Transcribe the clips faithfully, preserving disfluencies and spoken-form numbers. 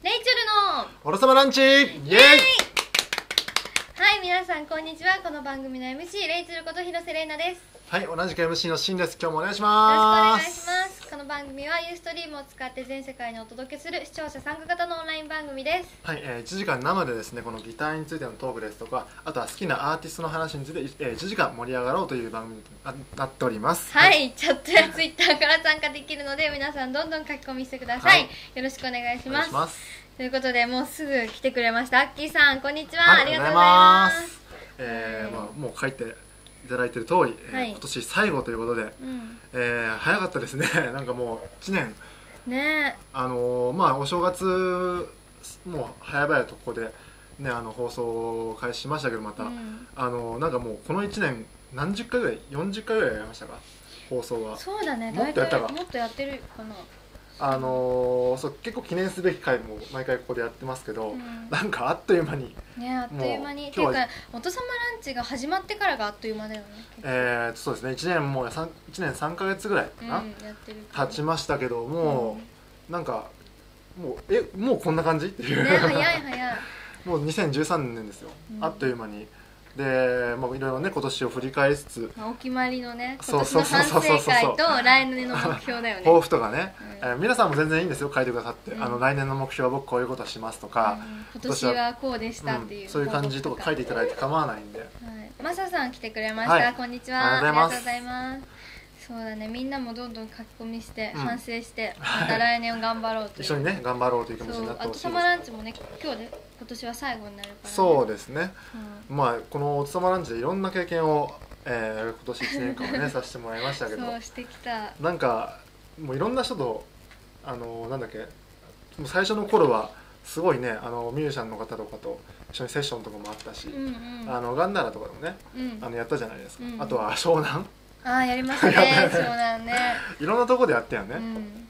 レイチェルのおろさまランチイエーイ。 はい、皆さんこんにちは。この番組の エムシー レイチェルこと広瀬玲奈です。 はい、同じく エムシー のシンです。今日もお願いしよろしくおます。 願いします。この番組はユーストリームを使って全世界にお届けする視聴者参加型のオンライン番組です。 はい、えー、いちじかん生でですね、このギターについてのトークですとか、あとは好きなアーティストの話について、えー、いちじかん盛り上がろうという番組になっております。 はい、はい、チャットやツイッターから参加できるので皆さんどんどん書き込みしてください、はい、よろしくお願いします。 お願いします。 ということで、もうすぐ来てくれましたアッキーさん、こんにちは、 はい、 ありがとうございます。 えーまあ、もう書いていただいている通り、えーはい、 今年最後ということで、うん、えー、早かったですね。なんかもういちねんね、あのー、まあお正月もう早々とここでね、あの放送を開始しましたけど、また、うん、あのー、なんかもうこのいちねん何十回ぐらい、よんじゅっかいぐらいやりましたか、放送は。そうだね、もっとやったか、 もっとやってるかな。 あのー、そう結構記念すべき回も毎回ここでやってますけど、うん、なんかあっという間にね、あっという間にっていうか、おとさまランチが始まってからがあっという間だよね。 えー、そうですね、いちねんもういちねんさんかげつぐらいかな、うん、やってる経ちましたけども、うん、なんかもうえもうこんな感じっていう、ね、 早い早いもうにせんじゅうさんねんですよ、うん、あっという間に。で、まあ、いろいろね今年を振り返りつつ、 まあ、お決まりのね今年の反省会と来年の目標だよね。 抱負とかね、うん、えー、皆さんも全然いいんですよ、書いてくださって、うん、あの来年の目標は僕こういうことはしますとか、うん、 今年はこうでしたっていう、 うん、そういう感じとか書いていただいて構わないんで、はい、 マサさん来てくれました、はい、こんにちは、ありがとうございます。そうだね、みんなもどんどん書き込みして、うん、反省して、また来年を頑張ろうという、 一緒にね頑張ろうという気持ちになってほしいです。 おとさまランチもね、今日で今年は最後になるから、ね、 そうですね、うん、まあこのおとさまランチでいろんな経験を、えー、今年いちねんかんはねさせてもらいましたけど、 そうしてきた。 なんかもういろんな人とあのなんだっけ、もう最初の頃はすごいね、あのミュージシャンの方とかと一緒にセッションとかもあったし、うんうん、あのガンダラとかでもね、うん、あのやったじゃないですか、うんうん、あとは湘南、 ああやりましたね湘南ね、 いろんなとこでやったよね、うん、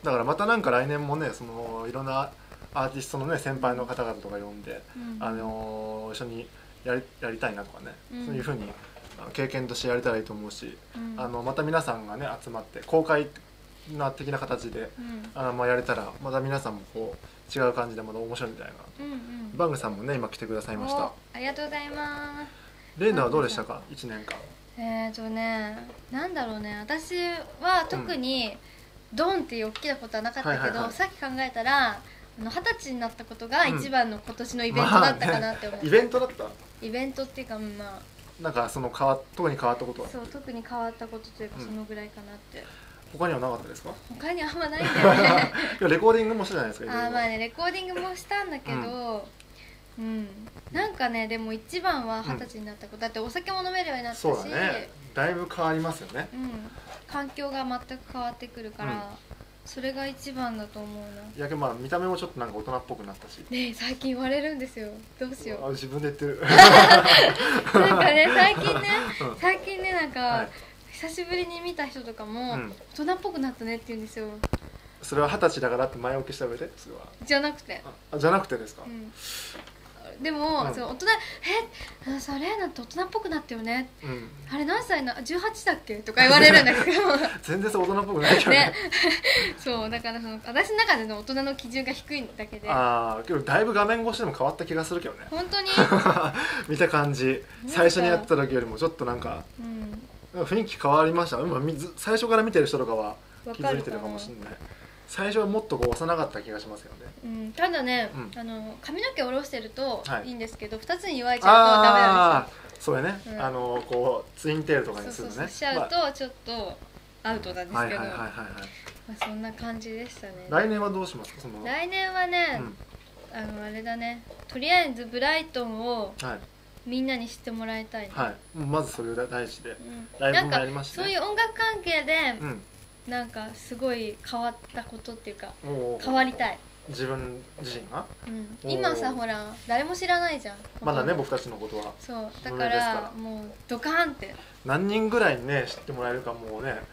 だからまたなんか来年もね、そのいろんなアーティストのね先輩の方々とか呼んで、うん、あのー、一緒にやり、やりたいなとかね、うん、そういうふうに経験としてやれたらいいと思うし、うん、あのまた皆さんがね集まって公開な的な形で、うん、あのまあやれたらまた皆さんもこう違う感じでまだ面白いみたいな、うんうん、バングさんもね今来てくださいました。 ありがとうございます。 レイナはどうでしたかいちねんかん。 えーとね、なんだろうね、私は特にドンっていう大きなことはなかったけど、さっき考えたら二十歳になったことが一番の今年のイベントだったかなって思う、 うん、まあね、イベントだった？ イベントっていうか、まあなんかその変わ特に変わったことは？ そう、特に変わったことというか、そのぐらいかなって、うん、 他にはなかったですか？ 他にあんまないんだよねいやレコーディングもしたじゃないですか。 あ、まあね、レコーディングもしたんだけど、うん、うん、なんかね、でも一番は二十歳になったこと、うん、だってお酒も飲めるようになったし、 そうだね、だいぶ変わりますよね、 うん、環境が全く変わってくるから、うん、それが一番だと思うな。 いやけどまあ見た目もちょっとなんか大人っぽくなったしね、最近言われるんですよ、どうしよう、 あ、自分で言ってるなんかね、最近ね、うん、最近ね、なんか、はい、久しぶりに見た人とかも、うん、大人っぽくなったねって言うんですよ。 それは二十歳だからって前置きした上で？それはじゃなくて、 あ、じゃなくてですか、うん、 でも、うん、その大人、え、あのさ、レイナって大人っぽくなったよね、うん、あれ何歳な、じゅうはちだっけとか言われるんだけど全然そう大人っぽくないけどねねそうだからその私の中での大人の基準が低いだけで、 ああ、けどだいぶ画面越しでも変わった気がするけどね。 本当に見た感じ、最初にやってた時よりもちょっとなんか、うん、雰囲気変わりました。今最初から見てる人とかは気づいてるかもしれない。最初はもっとこう幼かった気がしますよね、うん、 ただね、うん、あの髪の毛下ろしてるといいんですけど、はい、ふたつに言われちゃうとダメなんですよ。 そうやね、うん、あのこうツインテールとかにするね、そうそうそうしちゃうとちょっとアウトなんですけど、そんな感じでしたね。来年はどうしますか？その来年はね、うん、あのあれだね、とりあえずブライトンを、はい、みんなに知ってもらいたいね、はい、 まずそれが大事で、うん、 ライブもやりましたね。なんかそういう音楽関係で、うん、なんかすごい変わったことっていうか、変わりたい、 自分自身が、 うん、今さ、ほら誰も知らないじゃんまだね、僕たちのことは。 そうだからもうドカーンって何人ぐらいにね知ってもらえるか、もうね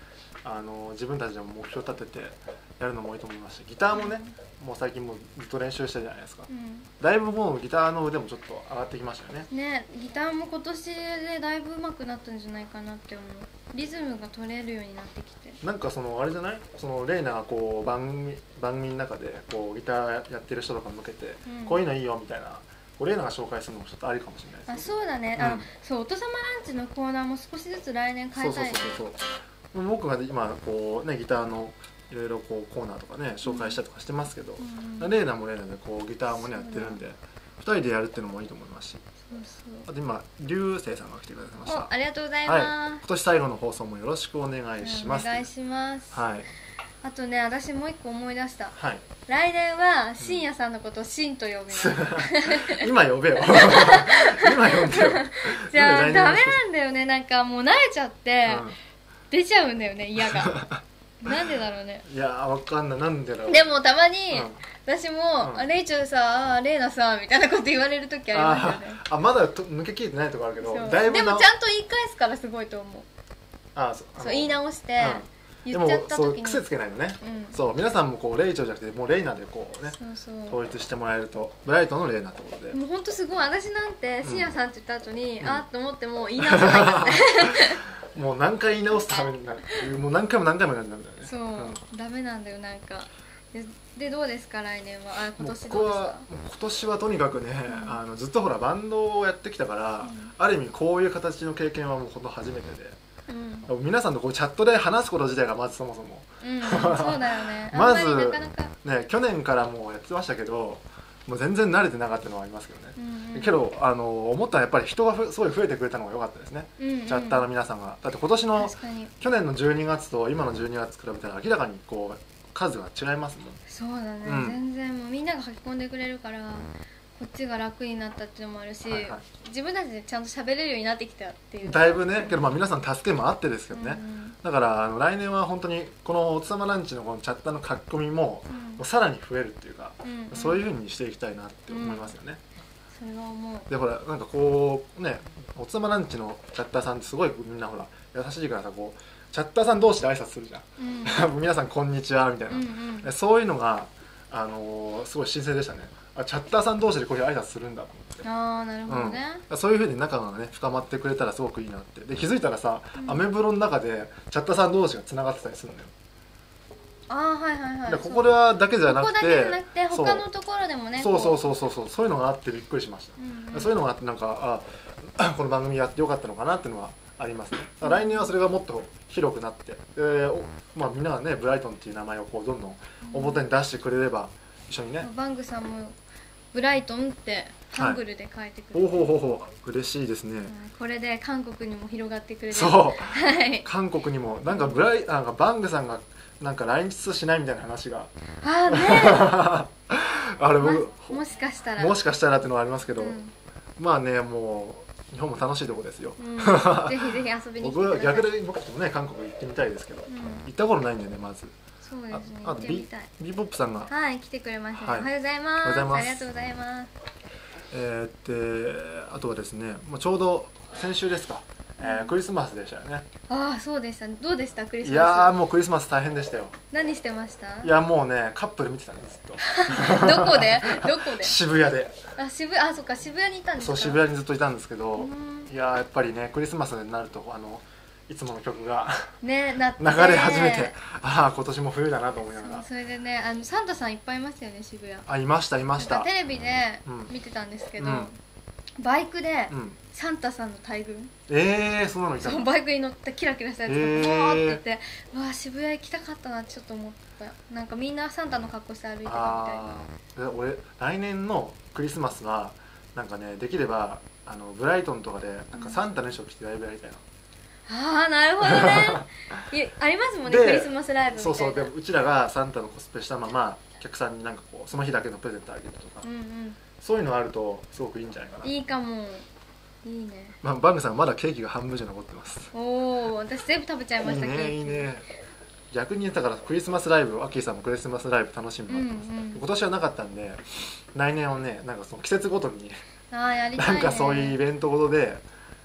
あの自分たちでも目標立ててやるのもいいと思いますし、ギターもね、もう最近もうずっと練習してるじゃないですか、うん、だいぶもうギターの腕もちょっと上がってきましたよね。 ね、ギターも今年でだいぶ上手くなったんじゃないかなって思う。リズムが取れるようになってきて、 なんかそのあれじゃない、そのレイナがこう番組番組の中でこうギターやってる人とか向けて、うん、こういうのいいよみたいな、レイナが紹介するのもちょっとありかもしれないです、ね、 あ、そうだね、うん、あ、そう、おとさまランチのコーナーも少しずつ来年変えたい。 そうそうそうそう、僕が今こうねギターのいろいろこうコーナーとかね紹介したりとかしてますけど、うん、レイナもレイナでこうギターもねやってるんで、ふたりでやるっていうのもいいと思いますし、そうそう、あと今流星さんが来てくださいました。 ありがとうございます、はい、 今年最後の放送もよろしくお願いします。 お願いします。 はい。 あとね、私もう一個思い出した、 はい、 来年は深夜さんのことをシンと呼ぶの今呼べよ今呼んでよじゃあダメなんだよね、なんかもう慣れちゃって、うん、出ちゃうんだよね、嫌がなんでだろうね。 いやー、わかんない、なんでだろう。 でもたまに、うん、私も、うん、レイチェルさ、レイナさみたいなこと言われる時ありますよね。 ああ、まだと抜けきれてないとこあるけど、だいぶでもちゃんと言い返すからすごいと思う。 ああ、そう、 そう言い直して、うん、言っちゃった時に。でもそう癖つけないのね、うん、そう皆さんもこうレイチェルじゃなくてもうレイナでこうね、そうそう統一してもらえると、ブライトのレイナってことで、 もうほんとすごい。私なんて深夜さんって言った後に、うん、あっと思っても言い直さないからねもう何回言い直すためになる、もう何回も何回もやるんだよね。 そう、うん、ダメなんだよ、なんか。で, でどうですか来年は。あ、今年どうですか。 ここは今年はとにかくね、うん、あのずっとほらバンドをやってきたから、うん、ある意味こういう形の経験はもうほんと初めてで、うん、皆さんとこうチャットで話すこと自体がまずそもそも、 うん、そうだよねまずなかなかね、去年からもうやってましたけど、もう全然慣れてなかったのはありますけどね、うんうん、けどあの思ったらやっぱり人がすごい増えてくれたのが良かったですね、うんうん、チャッターの皆さんが。だって今年の去年のじゅうにがつと今のじゅうにがつ比べたら明らかにこう数が違いますもん。 そうだね、うん、全然もうみんなが書き込んでくれるからこっちが楽になったっていうのもあるし、はいはい、自分たちでちゃんと喋れるようになってきたっていう。 だいぶね、けどまあ皆さん助けもあってですけどね、うん、だからあの来年は本当にこのおつさまランチのこのチャッターの書き込みも、うん、もうさらに増えるっていうか、うんうん、そういう風にしていきたいなって思いますよね、 うん、それは思う。 でほらなんかこうね、おつさまランチのチャッターさんってすごいみんなほら優しいからさ、こうチャッターさん同士で挨拶するじゃん、うん、皆さんこんにちはみたいな、うんうん、そういうのが、あのー、すごい新鮮でしたね。あ、チャッターさん同士でこういう挨拶するんだと思って。 ああ、なるほどね、 うん、そういう風に仲がね深まってくれたらすごくいいなって。で気づいたらさ、うん、アメブロの中でチャッターさん同士がつながってたりするんだよ。 ああ、はいはいはい。 ここではだけじゃなくて、ここだけじゃなくて他のところでもね、 そうそうそうそうそうそういうのがあってびっくりしました、うんうん、そういうのがあってなんかあこの番組やってよかったのかなっていうのはありますね。来年はそれがもっと広くなって、えーまあ、みんながねブライトンっていう名前をこうどんどん表に出してくれれば一緒にね、 バングさんもブライトンってハングルで書いてくれて、 はい、ほうほうほうほう嬉しいですね、うん、 これで韓国にも広がってくれて、 そう、はい、韓国にもなんかブライなんかバングさんがなんか来日しないみたいな話があねあれ僕、 ま、もしかしたらもしかしたらっていうのはありますけど、うん、まあねもう日本も楽しいとこですよ、うん、 ぜひぜひ遊びに来てください。僕逆で僕もね韓国行ってみたいですけど、うん、行ったことないんでねまず。 そうですね。 あと ビーポップさんがはい来てくれました、ね、はい、おはようございます。ありがとうございます。 えー、であとはですね、もうちょうど先週ですか、えー、クリスマスでしたよね。 ああそうでした。どうでしたクリスマス。 いやーもうクリスマス大変でしたよ。 何してました。いやもうねカップル見てたんですずっとどこでどこで。 渋谷で。 あ渋谷、あそっか渋谷にいたんですか。 そう渋谷にずっといたんですけど、いややっぱりねクリスマスになるとあのいつもの曲が、ね、なって流れ始めて、ああ今年も冬だなと思いながら。 そ, それでねあのサンタさんいっぱいいましたよね渋谷。 あいましたいました。 テレビで見てたんですけど、うん、バイクでサンタさんの大群、 ええー、そんなのいたの。 バイクに乗ったキラキラしたやつがボーって言って、えー、わあ渋谷行きたかったなってちょっと思った。なんかみんなサンタの格好して歩いてたみたいな。 俺来年のクリスマスはなんかねできればあのブライトンとかでなんかサンタの衣装着てライブやりたいな、 うん、ああなるほどねありますもんねクリスマスライブみたいな。 そうそうでうちらがサンタのコスプレしたままお客さんになんかこうその日だけのプレゼントあげるとか、うんうん、そういうのあるとすごくいいんじゃないかな。 いいかも。いいね、 まあ、バングさんまだケーキが半分じゃ残ってます。 おお私全部食べちゃいました。 いいねいいね。逆にだからクリスマスライブアッキーさんもクリスマスライブ楽しみになってます、うんうん、今年はなかったんで来年はねなんかその季節ごとにあやりたい、ね、 なんかそういうイベントごとで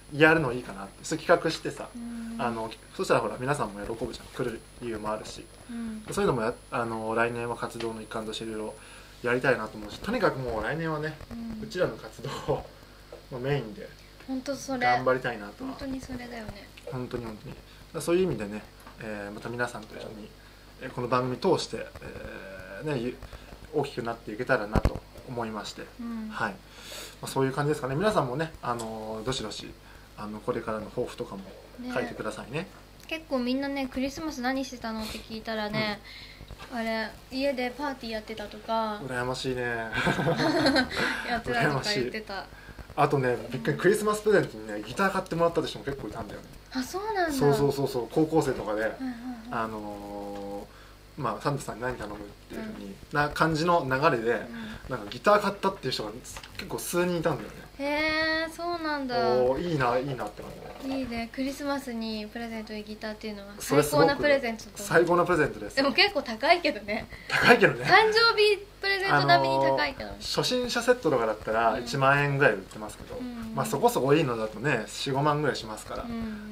やるのいいかなって、そう企画してさ、あのそしたらほら皆さんも喜ぶじゃん、来る理由もあるし、うん、そういうのもやあの来年は活動の一環としていろいろやりたいなと思うし、とにかくもう来年はね、うん、うちらの活動をメインで本当それ頑張りたいなとは。 本当にそれだよね。 本当に本当にそういう意味でね、えー、また皆さんと一緒に、えー、この番組通して、えーね、大きくなっていけたらなと思いまして、うん、はい、まあ、そういう感じですかね。皆さんもね、あのどしどしあのこれからの抱負とかも書いてくださいね。ね、 結構みんなね、クリスマス何してたのって聞いたらね、うん、あれ家でパーティーやってたとか、 羨ましいねやってたとか言ってた。 あとね、びっくり、クリスマスプレゼントにねギター買ってもらった人も結構いたんだよね。 あ、そうなんだ。 そうそうそうそう、高校生とかで、はいはいはい、あのー、まあサンタさんに何頼むっていうふうに、うん、な感じの流れで、うん、なんかギター買ったっていう人が結構数人いたんだよね。 へえ、そうなんだ。 おいいないいなって感じね。いいね、クリスマスにプレゼントにギターっていうのは最高なプレゼントと。 最高なプレゼントです。 でも結構高いけどね。 高いけどね。 誕生日プレゼント並みに高いけど、ね、 初心者セットとかだったらいちまんえんぐらい売ってますけど、うん、まあそこそこいいのだとねよん、ごまんぐらいしますから、うん、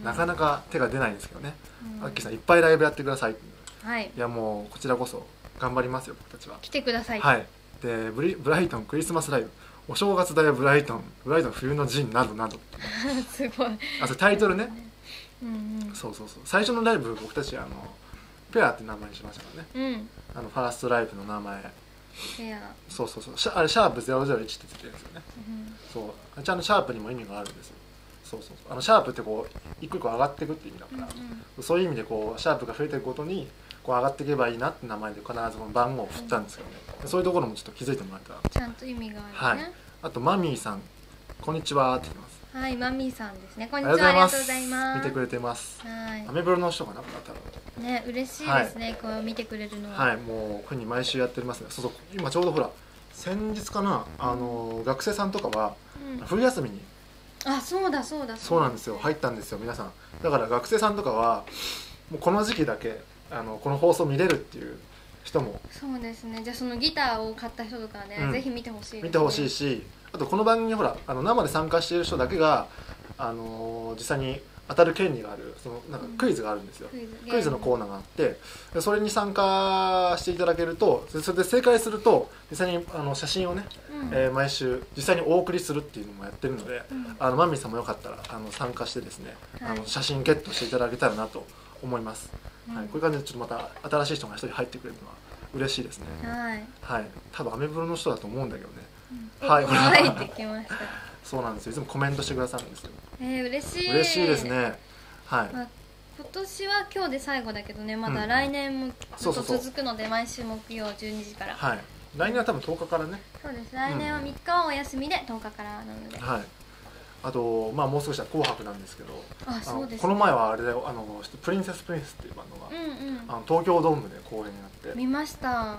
なかなか手が出ないんですけどね。うん、アッキーさんいっぱいライブやってください。はい、いやもうこちらこそ頑張りますよ、僕たちは。 来てください。 はい。でブリブライトンクリスマスライブ、お正月だよブライトン、ブライトン冬の陣などなどすごい。 あとタイトルね、 うんうん、 そうそうそう、最初のライブ僕たちあのペアって名前にしましたからね、うん、あのファーストライブの名前ペア、 そうそうそう、シャあれシャープゼロゼロいちってついてるんですよね、うん、そうちゃんとシャープにも意味があるんですよ。そうそうそう、あのシャープってこう一個一個上がっていくって意味だから、うんうん、そういう意味でこうシャープが増えていくごとにこう上がっていけばいいなって名前で必ずこの番号を振ったんですよね、うん、そういうところもちょっと気づいてもらえたら。 ちゃんと意味があるね。はい、 あとマミーさんこんにちはって言ってます。 はい、マミーさんですね。こんにちは、ありがとうございます。 見てくれてます。 はい、 アメブロの人かな、多分ね、嬉しいですね、はい、こう見てくれるのは。 はい、もうこれに毎週やってますね。そうそう、今ちょうどほら先日かな、あの、うん、学生さんとかは、うん、冬休みに、 あ、そうだそうだそうなんですよ、入ったんですよ皆さん。だから学生さんとかはもうこの時期だけあのこの放送見れるっていう人も。 そうですね。じゃあそのギターを買った人とかね、うん、ぜひ見てほしいですね。 見てほしいし、あとこの番組にほらあの生で参加している人だけが、あのー、実際に当たる権利があるそのなんかクイズがあるんですよ、うん、クイズ、クイズのコーナーがあって、それに参加していただけると、それで正解すると実際にあの写真をね、うん、えー、毎週実際にお送りするっていうのもやってるので、うん、あのマミーさんもよかったらあの参加してですね、はい、あの写真ゲットしていただけたらなと思います、うん、はい、こういう感じでちょっとまた新しい人が一人入ってくれるのは嬉しいですね。 はい、 はい、多分アメブロの人だと思うんだけどね、 うん、はい、入ってきました。 そうなんですよ、いつもコメントしてくださるんですよ。 えー、嬉しい。 嬉しいですね。はい、 まあ、今年は今日で最後だけどね、まだ来年もずっと続くので、毎週木曜じゅうにじから。 はい、来年は多分とおかからね。 そうです、来年はみっかはお休みでとおかからなので、うん、 はい。あと、まあ、もう少ししたら紅白なんですけど、 あ、そうですね、 この前はあれだよ、あのプリンセスプリンスっていうバンドが、うんうん、あの東京ドームで公演になって見ました。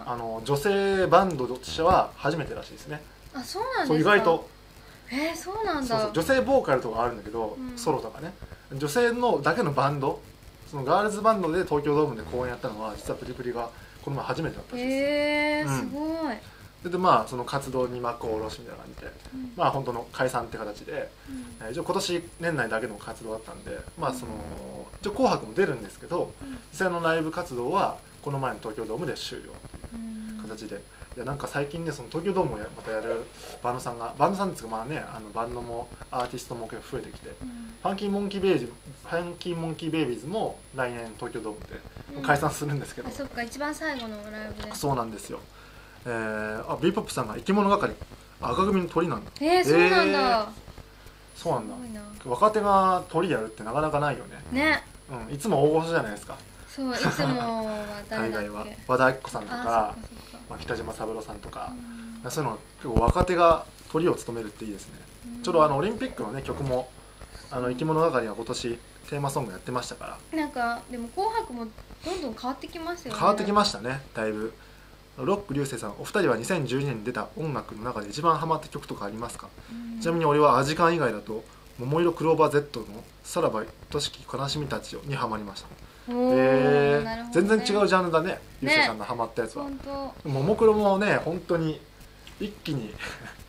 あの女性バンドとしては初めてらしいですね。 あ、そうなんですか。 意外と、 えー、そうなんだ。 そうそう、女性ボーカルとかあるんだけど、うん、ソロとかね、女性のだけのバンド、そのガールズバンドで東京ドームで公演やったのは実はプリプリがこの前初めてだったらしいです。 へえー、うん、すごい。 で, でまあその活動に幕を下ろしみたいな感じで、うん、まあ本当の解散って形で、うん、えー、一応今年年内だけの活動だったんで、まあその一応紅白も出るんですけど、うん、実際のライブ活動はこの前の東京ドームで終了という形で、いやなんか最近ね、その東京ドームをまたやるバンドさんが、バンドさんですが、まあね、あのバンドもアーティストも結構増えてきて、うん、ファンキーモンキーベイビーズ、ファンキーモンキーベイビーズも来年東京ドームで解散するんですけど、 うん、あ、そっか、一番最後のライブで。 そうなんですよ。えー、あ、ビーポップさんが生き物係、赤組の鳥なんだ。 えー、そうなんだ、えー、 そうなんだ。若手が鳥やるってなかなかないよね。 ね、 うん、いつも大御所じゃないですか。 そう、いつもは誰だっけ、 は和田アキ子さんとか、まあ、北島三郎さんとか、うん、そういうの結構若手が鳥を務めるっていいですね。うん、ちょうどあのオリンピックのね曲もあの生き物係が今年テーマソングやってましたから。 なんかでも紅白もどんどん変わってきましたよね。 変わってきましたね、だいぶ。ロック流星さん、お二人はにせんじゅうにねんに出た音楽の中で一番ハマった曲とかありますか？うん、ちなみに俺はアジカン以外だと桃色クローバー Z のさらば愛しき悲しみたちよにハマりました。えーね、全然違うジャンルだね、流星さんのハマったやつは。ももクロもね、本当に一気に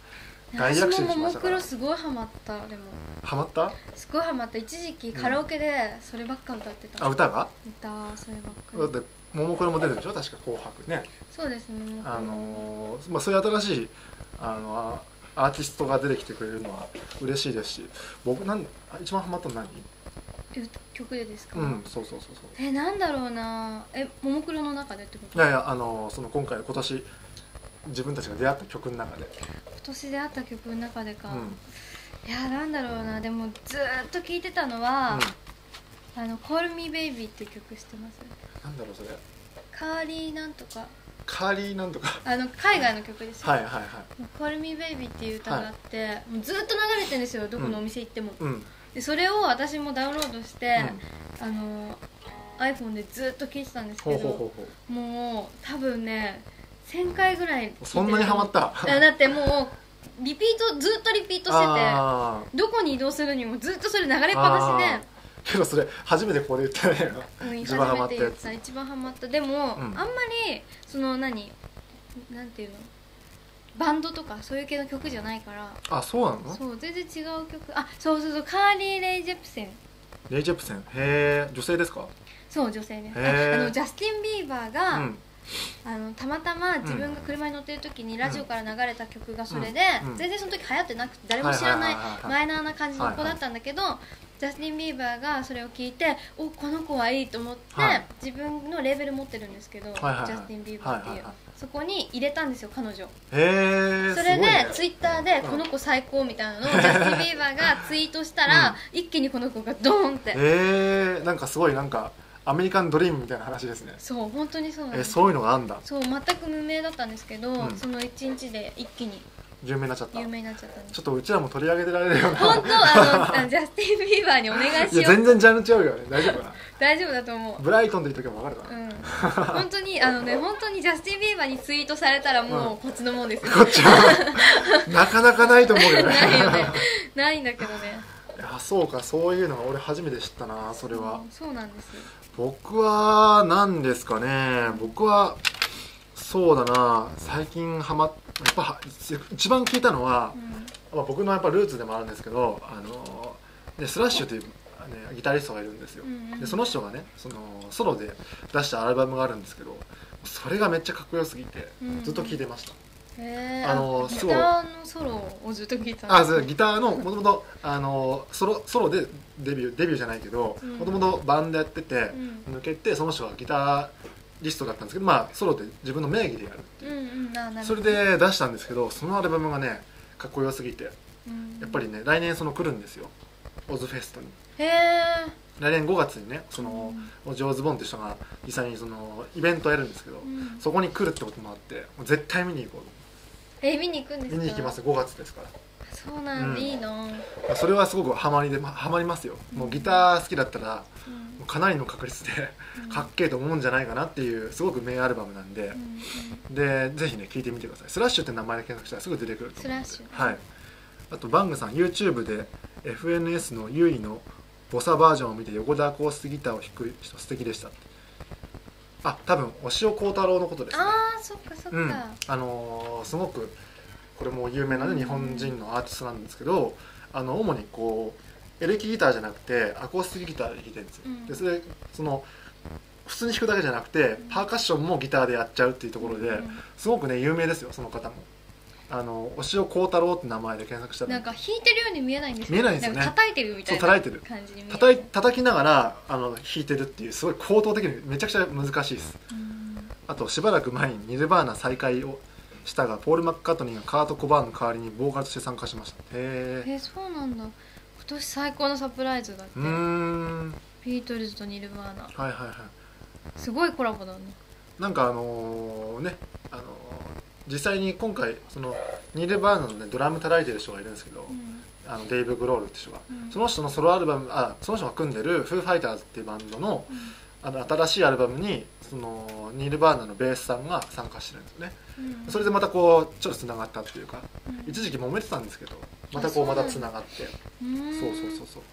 大躍進し私もももましたから。 クロすごいハマった。でもハマった？ すごいハマった。一時期カラオケでそればっか歌ってた、 あ、歌が歌そればっかり。 だってももクロも出てるでしょ、確か紅白ね。 そうですね、ももクロ。 あのーまあ、そういう新しいあのアーティストが出てきてくれるのは嬉しいですし、僕なん一番ハマったの何？ え曲でですか？ うん、そうそうそうそう。 え、なんだろうな。え、ももクロの中でってこと？ いやいや、あのーその今回今年自分たちが出会った曲の中で。 今年出会った曲の中でか、 うん、 いや、なんだろうな。でもずーっと聴いてたのは、うん、あの「Call Me Baby」っていう曲知ってます？ なんだろうそれ。 カーリーなんとか、 カーリーなんとかあの海外の曲ですよ。 はいはいはい。 「Call Me Baby」っていう歌があって、はい、もうずっと流れてるんですよ、どこのお店行っても、うん、でそれを私もダウンロードして、うん、あの iPhone でずっと聴いてたんですけど、ほうほうほうほう、もう多分ねせんかいぐらい。 そんなにハマった？ だってもうリピート、ずっとリピートしてて、どこに移動するにもずっとそれ流れっぱなしで。 けどそれ初めてここで言ったね、 うん、一番ハマったやつ。一番ハマった。でも、うん、あんまりその何なんていうの、バンドとかそういう系の曲じゃないから。 あ、そうなの？ そう、全然違う曲。あ、そうそうそう、カーリー・レイ・ジェプセン。 レイ・ジェプセン、へえ、女性ですか？ そう、女性です。あのジャスティン・ビーバーが、うん、あのたまたま自分が車に乗ってる時にラジオから流れた曲がそれで、うんうん、全然その時流行ってなくて誰も知らないマイナーな感じの子だったんだけど、はいはい、ジャスティン・ビーバーがそれを聞いて、お、この子はいいと思って、はい、自分のレーベル持ってるんですけど、はいはいはい、ジャスティン・ビーバーっていう、はいはいはい、そこに入れたんですよ、彼女。へー、 それで、ね、ツイッターでこの子最高みたいなのをジャスティン・ビーバーがツイートしたら、うん、一気にこの子がドーンって。へー、なんかすごいなんかアメリカンドリームみたいな話ですね。 そう、本当にそうなんです。 え、そういうのがあんだ。 そう、全く無名だったんですけど、うん、そのいちにちで一気に有名になっちゃった。 有名になっちゃったんです。 ちょっとうちらも取り上げてられるような。 本当、あのジャスティン・ビーバーにお願いしよう。 いや、全然ジャンル違うよね。大丈夫かな？ 大丈夫だと思う。 ブライトンで言っとけば分かるかな。うん、本当にあのね、本当にジャスティン・ビーバーにツイートされたらもうこっちのもんですよ、 うん、こっちはなかなかないと思うよね。 ないよね。ないんだけどね。 いや、そうか、そういうのが俺初めて知ったな、それは。 そう、そうなんですよ。 僕は何ですかね。僕はそうだな、最近ハマっやっぱ一番聞いたのは、うん、まあ、僕のやっぱルーツでもあるんですけど、あのでスラッシュという、ね、ギタリストがいるんですよ、うんうん、でその人がね、そのソロで出したアルバムがあるんですけど、それがめっちゃかっこよすぎて、うん、ずっと聴いてました。 へー、あのギターのソロをずっと聴いてたんですか？ あ、そう、ギターのもともとソロソロでデビューデビューじゃないけど、もともとバンドやってて、うん、抜けて、その人はギターリストだったんですけど、まあソロで自分の名義でやるっていう、うんうん、ななそれで出したんですけど、そのアルバムがねかっこよすぎて、うん、やっぱりね、来年その来るんですよ、オズフェストに。へえ。来年ごがつにね、その、うん、ジョーズ・ボンって人が実際にそのイベントをやるんですけど、うん、そこに来るってこともあって、もう絶対見に行こうと。 え、見に行くんですか？ 見に行きます、ごがつですから。 そうなんで、うん、いいな。 それはすごくハマりでハマりますよ、うん、もうギター好きだったら、うん、かなりの確率でかっけえと思うんじゃないかなっていうすごく名アルバムなんで、うん、でぜひね聴いてみてください。スラッシュって名前で検索したらすぐ出てくると思うので。スラッシュ、はい。あとバングさん YouTube で エフエヌエス のユイのボサバージョンを見て横田アコースティギターを弾く人素敵でした。あ、多分押尾幸太郎のことですね。 ああ、そっかそっか、うん、 あのー、すごくこれも有名な、ね、日本人のアーティストなんですけど、あの主にこうエレキギターじゃなくてアコースティックギターで弾いてるんですよ、うん、でそれその普通に弾くだけじゃなくてパーカッションもギターでやっちゃうっていうところで、すごくね有名ですよ、その方も。あの押尾幸太郎って名前で検索したらなんか弾いてるように見えないんですよ。 見えないんですよね。 叩いてるみたいな感じに見える。 叩い叩きながらあの弾いてるっていう、すごい高等的にめちゃくちゃ難しいです。あとしばらく前にニルバーナ再開をしたが、ポール・マッカートニーがカート・コバーンの代わりにボーカルとして参加しました。へえ、そうなんだ。今年最高のサプライズだって。うーん、ビートルズとニルバーナ。はいはいはい。すごいコラボだね。 なんかあのー、ね、あのー、実際に今回そのニルバーナの、ね、ドラム叩いてる人がいるんですけど、うん、あのデイブ・グロールって人が、うん、その人のソロアルバム、あ、その人が組んでるフーファイターズっていうバンドの、うん、あの新しいアルバムにそのニルバーナのベースさんが参加してるんですよね、うん、それでまたこうちょっとつながったっていうか、うん、一時期揉めてたんですけど、またこうまたつながって、そうそうそうそう、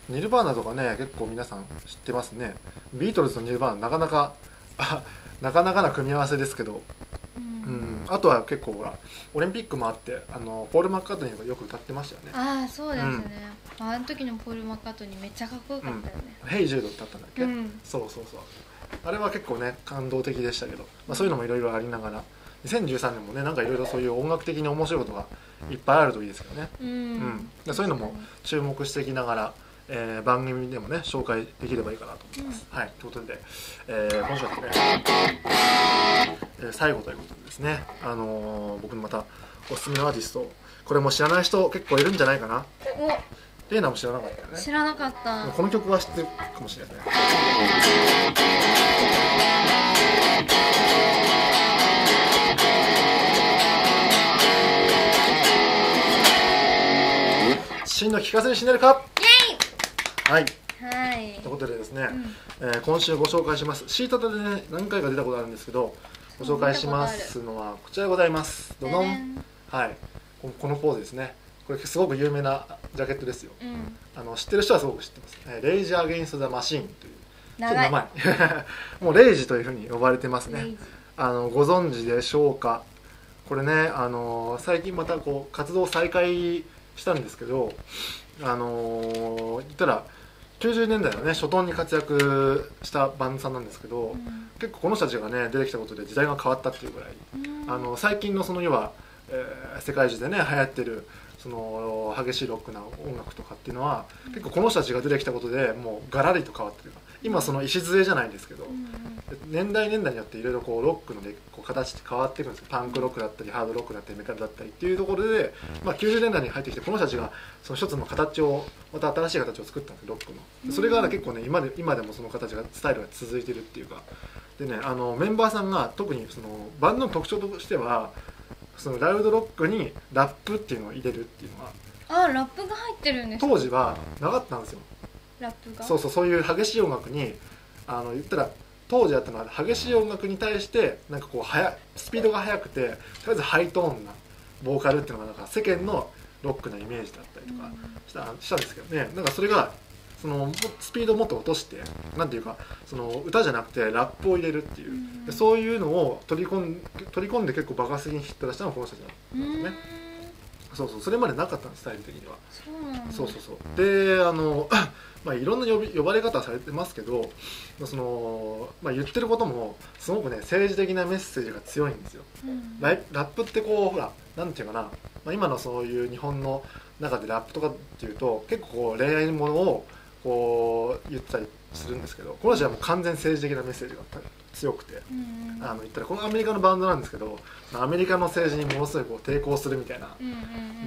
ニルバーナとかね結構皆さん知ってますね。ビートルズとニルバーナなかなかあなかなかな組み合わせですけど、うん、うん、 あとは結構ほらオリンピックもあってあのポール・マッカートニーがよく歌ってましたよね。 ああそうですね、うん、あの時のポール・マッカートニーめっちゃかっこよかったよね、 うん、ヘイジュードだったんだっけ、うん、そうそうそうあれは結構ね感動的でしたけど、まあ、そういうのもいろいろありながらにせんじゅうさんねんもねなんかいろいろそういう音楽的に面白いことがいっぱいあるといいですけどね、うん、うん、そういうのも注目していきながら、えー、番組でもね紹介できればいいかなと思います、うん、はいということで、えー、今週はですね、えー、最後ということでですね、あのー、僕のまたおすすめのアーティストこれも知らない人結構いるんじゃないかな。レイナも知らなかったよね。 知らなかった。 この曲は知ってるかもしれない。真の聞かせにしねるか。イエイ。はい。はい。ということでですね、うん、えー、今週ご紹介します。シートでね何回か出たことあるんですけど、ご紹介しますのはこちらでございます。どどん。はい。このポーズですね。これすごく有名なジャケットですよ、うん、あの知ってる人はすごく知ってます、えー、レイジ・アゲインスト・ザ・マシーンという名前もうレイジというふうに呼ばれてますね。あのご存知でしょうか。これね、あのー、最近またこう活動再開したんですけど、あのー、言ったらきゅうじゅうねんだいのね初頭に活躍したバンドさんなんですけど、うん、結構この人たちがね出てきたことで時代が変わったっていうぐらい、うん、あの最近のその要は、えー、世界中でね流行ってるその激しいロックな音楽とかっていうのは、うん、結構この人たちが出てきたことでもうガラリと変わってる。今その礎じゃないんですけど、うん、年代年代によっていろいろこうロックの、ね、こう形って変わっていくんですよ。パンクロックだったりハードロックだったりメタルだったりっていうところで、まあ、きゅうじゅうねんだいに入ってきてこの人たちがその一つの形をまた新しい形を作ったんですよロックの。それが結構ね今で今でもその形がスタイルが続いてるっていうかでね、あのメンバーさんが特にそのバンドの特徴としてはそのラウドロックにラップっていうのを入れるっていうのはあラップが入ってるんですか。 当時はなかったんですよラップが。そうそうそういう激しい音楽にあの言ったら当時あったのは激しい音楽に対してなんかこうはやスピードが速くてとりあえずハイトーンなボーカルっていうのがなんか世間のロックなイメージだったりとかした、うん、したんですけどね。なんかそれがそのスピードをもっと落としてなんていうかその歌じゃなくてラップを入れるっていう、うん、そういうのを取り込ん取り込んで結構爆発的にヒット出したのがこの人たちなんですよね。そうそうそれまでなかったんですスタイル的には。 そうなんだ。 そうそうそうであのまあいろんな呼び呼ばれ方されてますけどその、まあ、言ってることもすごくね政治的なメッセージが強いんですよ、うん、ラ, ラップってこうほらなんていうかな、まあ、今のそういう日本の中でラップとかっていうと結構こう恋愛ものをこう言ったりするんですけどこの人はもう完全政治的なメッセージが強くて、うんうん、あの言ったらこのアメリカのバンドなんですけどアメリカの政治にものすごいこう抵抗するみたいな、うんうんうん、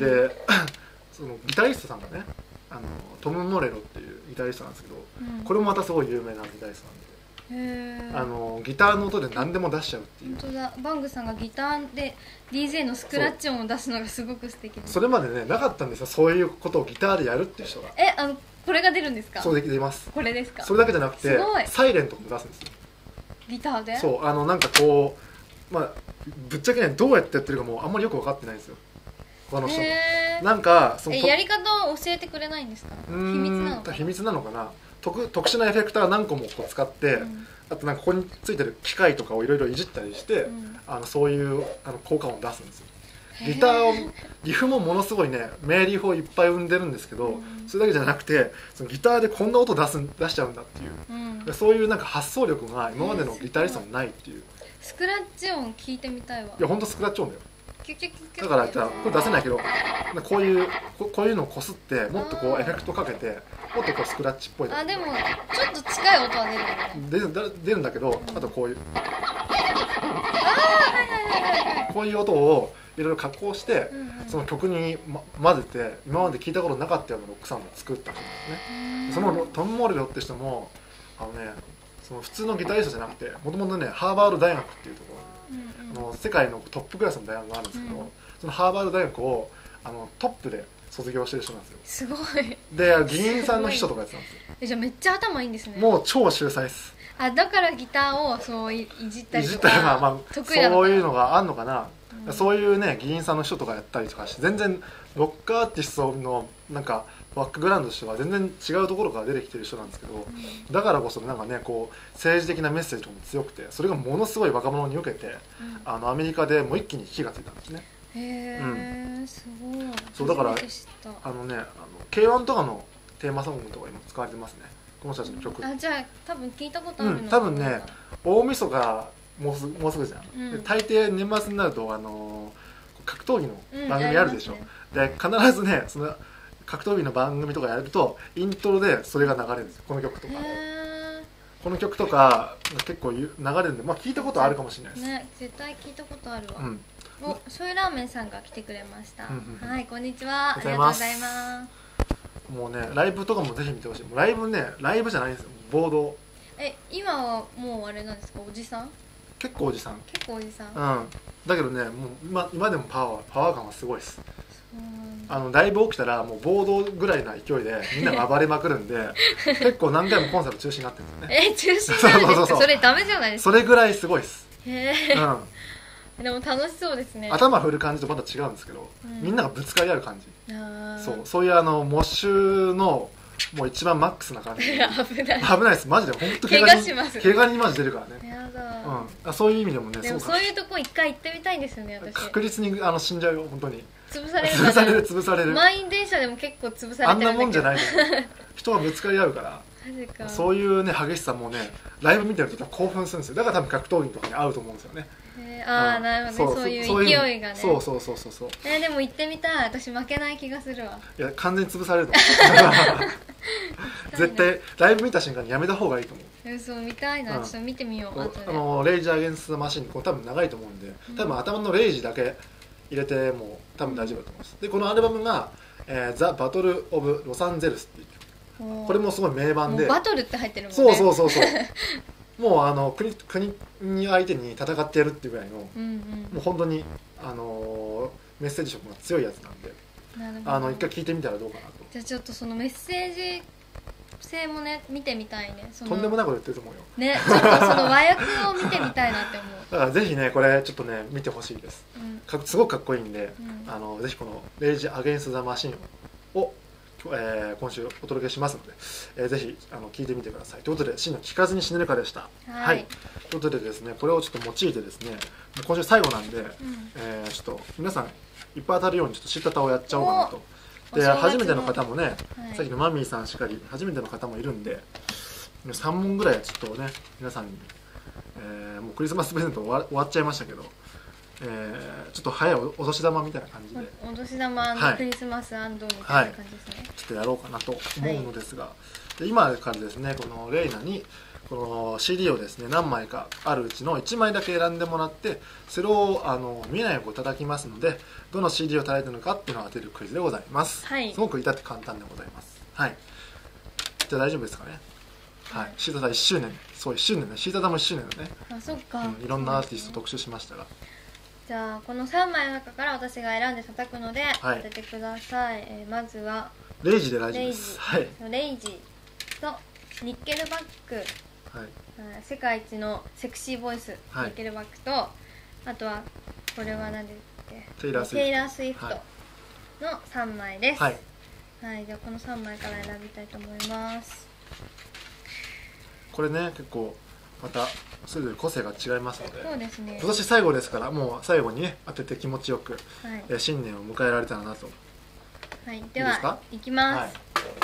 でそのギタリストさんがねあのトム・モレロっていうギタリストなんですけど、うん、これもまたすごい有名なギタリストなんでへあのギターの音で何でも出しちゃうっていう。 本当だバングさんがギターで ディージェー のスクラッチ音を出すのがすごく素敵です。 それまでねなかったんですよそういうことをギターでやるっていう人が。 えあのこれが出るんですか。 そうできます。 これですか。 それだけじゃなくてサイレントも出すんですよギターで。 そうあのなんかこうまあぶっちゃけねどうやってやってるかもうあんまりよく分かってないんですよ他の人も。なんかそのえやり方を教えてくれないんですか。秘密なのかな。 秘密なのかな。特, 特殊なエフェクター何個もこう使って、うん、あとなんかここについてる機械とかをいろいろいじったりして、うん、あのそういうあの効果音を出すんですよ。ギターをリフもものすごいね名リフをいっぱい生んでるんですけど、うん、それだけじゃなくてそのギターでこんな音出す出しちゃうんだっていう、うん、そういうなんか発想力が今までのギタリストもないっていう。 スクラッチ音聞いてみたいわ。 いや本当スクラッチ音だよ。だからじゃあこれ出せないけどこういうこういうのをこすってもっとこうエフェクトかけてもっとこうスクラッチっぽい。 あでもちょっと近い音は出る出る出るんだけど、あとこういうあはいはいはいはいこういう音をいろいろ加工して、うんうん、その曲に、ま、混ぜて今まで聞いたことなかったようなロックサウンドを作ったんですね。そのトム・モレロって人もあのねその普通のギタリストじゃなくてもともとねハーバード大学っていうところうんうん、あの世界のトップクラスの大学があるんですけど、うん、そのハーバード大学をあのトップで卒業してる人なんですよ。 すごい。 で議員さんの秘書とかやってたんですよ。 えじゃあめっちゃ頭いいんですね。 もう超秀才です。 あだからギターをそう い, いじったりとかいじったり、まあまあ、得意なのかな。そういうのがあるのかな、うん、そういうね議員さんの人とかやったりとかして全然ロックアーティストのなんかバックグラウンドとしては全然違うところから出てきてる人なんですけど、うん、だからこそなんかねこう政治的なメッセージとかも強くて、それがものすごい若者に受けて、うん、あのアメリカでもう一気に火がついたんですね。 へえ、うん、すごい。 そうだからあのねあの ケーワン とかのテーマソングとか今使われてますね、この人たちの曲。 あ、じゃあ多分聞いたことあるの、 うん、多分ね大晦日もうすもうすぐじゃん、うん、大抵年末になるとあの格闘技の番組あるでしょ、うんね、で必ずねその格闘技の番組とかやるとイントロでそれが流れるんですよ、この曲とか。この曲とか結構流れるんで、まあ、聞いたことあるかもしれないですね。絶対聞いたことあるわ、うん、お醤油ラーメンさんが来てくれました、うんうん、はい、こんにちは、ありがとうございます。 もうねライブとかもぜひ見てほしい。ライブねライブじゃないんですよ、ボード。 え、今はもうあれなんですか、おじさん？ 結構おじさん。 結構おじさん。 うん。だけどね、もう今今でもパワーパワー感はすごいです。あのライブ起きたらもう暴動ぐらいな勢いでみんなが暴れまくるんで結構何回もコンサート中止になってるんですよね。 え、中止になるんですか？それダメじゃないですか。 それぐらいすごいです。 へえ。うん。でも楽しそうですね。 頭振る感じとまた違うんですけど、うん、みんながぶつかり合う感じ。あ、そうそういうあのモッシュのもう一番マックスな感じ。危ない。危ないです。マジで本当怪我に怪我にマジ出るからね。やだ。うん。そういう意味でもね。 でもそういうとこ一回行ってみたいんですよね、私。 確実にあの死んじゃうよ本当に。 潰される。 潰される潰される。 満員電車でも結構潰されてる。 あんなもんじゃない。人がぶつかり合うから。そういうね激しさもねライブ見てると興奮するんですよ。だから多分格闘技とかに合うと思うんですよね。 ああ、なるほどね。そういう勢いがね。 そうそうそうそうそう。 えー、でも行ってみたい。私負けない気がするわ。 いや完全に潰されると思う。絶対ライブ見た瞬間にやめた方がいいと思う。 え、そう見たいな。ちょっと見てみよう。 あのレイジアゲンストマシンこれ多分長いと思うんで、多分頭のレイジだけ入れても多分大丈夫だと思います。でこのアルバムが「ザ・バトル・オブ・ロサンゼルス」っていう曲。これもすごい名盤で。 バトルって入ってるもんね。 そうそうそうそう。もうあの 国, 国に相手に戦ってやるっていうぐらいの、うんうん、もう本当にあのメッセージ色が強いやつなんで、あの一回聞いてみたらどうかなと。 じゃあちょっとそのメッセージ性もね見てみたいね。そのとんでもないこと言ってると思うよね。ちょっとその和訳を見てみたいなって思う。 だからぜひねこれちょっとね見てほしいです、うん、かすごくかっこいいんで、うん、あのぜひこの「レイジ・アゲンスト・ザ・マシン」をえー、今週お届けしますので、えー、ぜひあの聞いてみてください。ということで真の聞かずに死ねるかでした。はい、はい、ということでですねこれをちょっと用いてですね今週最後なんで、うん、えー、ちょっと皆さんいっぱい当たるようにちょっと知ったたをやっちゃおうかなと。で初めての方もね、はい、さっきのマミーさんしかり初めての方もいるんでさん問ぐらいはちょっとね皆さんに、えー、もうクリスマスプレゼント終わ、終わっちゃいましたけど、えー、ちょっと早いお年玉みたいな感じでお年玉クリスマス&みたいな感じですね、はい、 ちょっとやろうかなと思うのですが、はい、で今からですねこのレイナにこの シーディー をですね何枚かあるうちのいちまいだけ選んでもらってそれをあの見えない横叩きますのでどの シーディー を叩いてるのかっていうのを当てるクイズでございます、はい、すごく至って簡単でございます。はい、じゃあ大丈夫ですかね。はい、シータダいっしゅうねんそういっしゅうねんねシータダもいっしゅうねんだね。 あ、そっか、 うん、いろんなアーティスト特集しましたが、 じゃあこのさんまいの中から私が選んで叩くので当ててください、はい、えー、まずはレイジで大丈夫です。はい、 レイジとニッケルバック、はい、世界一のセクシーボイス、はい、ニッケルバックとあとはこれは何ですっけテイラー・スウィフトのさんまいです。はい、はい、ではこのさんまいから選びたいと思います。 これね結構またそれぞれ個性が違いますので、 そうですね、 今年最後ですからもう最後にね当てて気持ちよく、はい、え新年を迎えられたらなと。 はい、ではいきます。はい、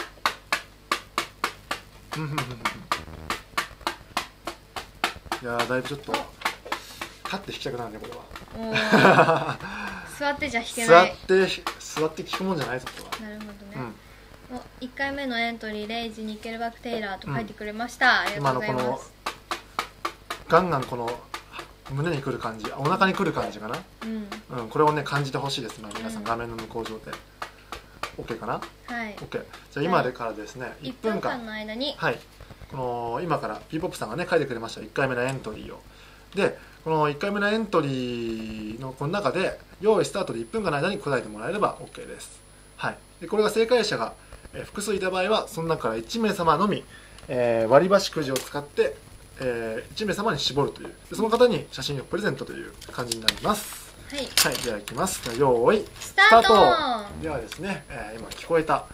いやーだいぶちょっとカッて弾きたくなるねこれは。 座ってじゃ弾けない。 座って座って弾くもんじゃないぞこれは。 なるほどね、うん、おいっかいめのエントリーレイジニッケルバックテイラーと書いてくれました、うん、ありがとうございます。 ガンガンこの胸にくる感じお腹にくる感じかな、うんうん、これをね感じてほしいです。皆さん、うん、画面の向こう上で OK かな。はい、OK。 じゃあ今でからですね、はい、 いっぷんかんの間に、 はい、この今から ピーポップ さんがね書いてくれましたいっかいめのエントリーを。でこのいっかいめのエントリーのこの中で用意スタートでいっぷんかんの間に答えてもらえれば OK です。はい、でこれが正解者が複数いた場合はその中からいちめいさまのみ、えー、割り箸くじを使ってえー、いちめいさまに絞るというでその方に写真をプレゼントという感じになります。はい、はい、ではいきます。用意スタート。ではですね、えー、今聞こえた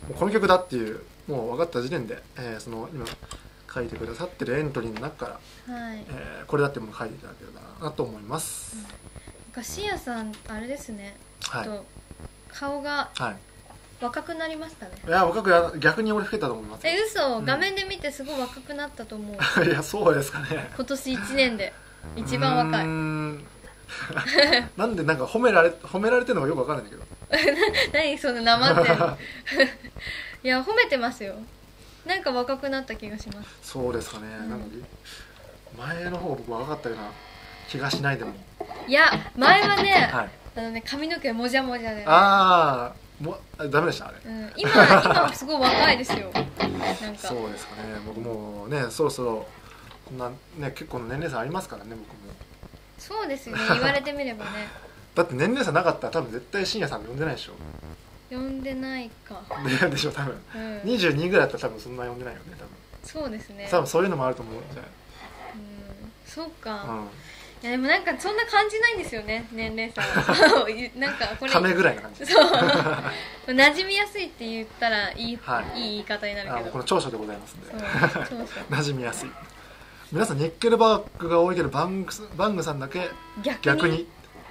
うこの曲だっていうもう分かった時点で、えー、その今書いてくださってるエントリーの中から、はい、えー、これだってもの書いていただければなと思います。 うん、しんやさんあれですね、はい、と顔が若くなりましたね。 いや若くや逆に俺老けたと思います。 え嘘、うん、画面で見てすごい若くなったと思う。 いやそうですかね。 今年いちねんで一番若い。うーんなんでなんか褒められ褒められてるのがよく分からないんだけど。 何そんななまってるの。いや褒めてますよ。なんか若くなった気がします。 そうですかね、うん、なんか前の方僕若かったような気がしないでも。 いや前はね、はい、あのね髪の毛もじゃもじゃで、ね、 ああもダメでしたあれ、 うん、今今すごい若いですよ。なんかそうですかね。僕もねそろそろこんなね結構の年齢差ありますからね僕も。 そうですよね言われてみればね。 だって年齢差なかったら多分絶対深夜さん呼んでないでしょ。 呼んでないか。 でしょ多分、うん、にじゅうにぐらいだったら多分そんな呼んでないよね多分。 そうですね多分そういうのもあると思うんじゃない。 うんそうか、 うん、 いやでもなんかそんな感じないんですよね年齢差。なんかこれためぐらいな感じ。 そう馴染みやすいって言ったらいい、はい、いい言い方になるけど、 あこの長所でございますんで。馴染みやすい。皆さんニッケルバーグが多いけどバングバングさんだけ逆に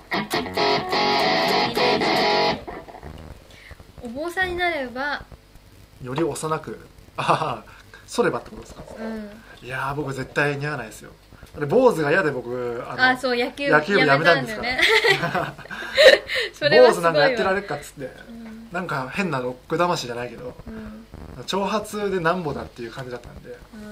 お坊さんになればより幼くああそればってことですか。 うん、 いやー僕絶対似合わないですよ。坊主が嫌で僕あのあそう野球野球部やめたんですから。それはすごいわ。坊主なんかやってられっかっつって、うん、なんか変なロック魂じゃないけど、うん、長髪でなんぼだっていう感じだったんで、 うん、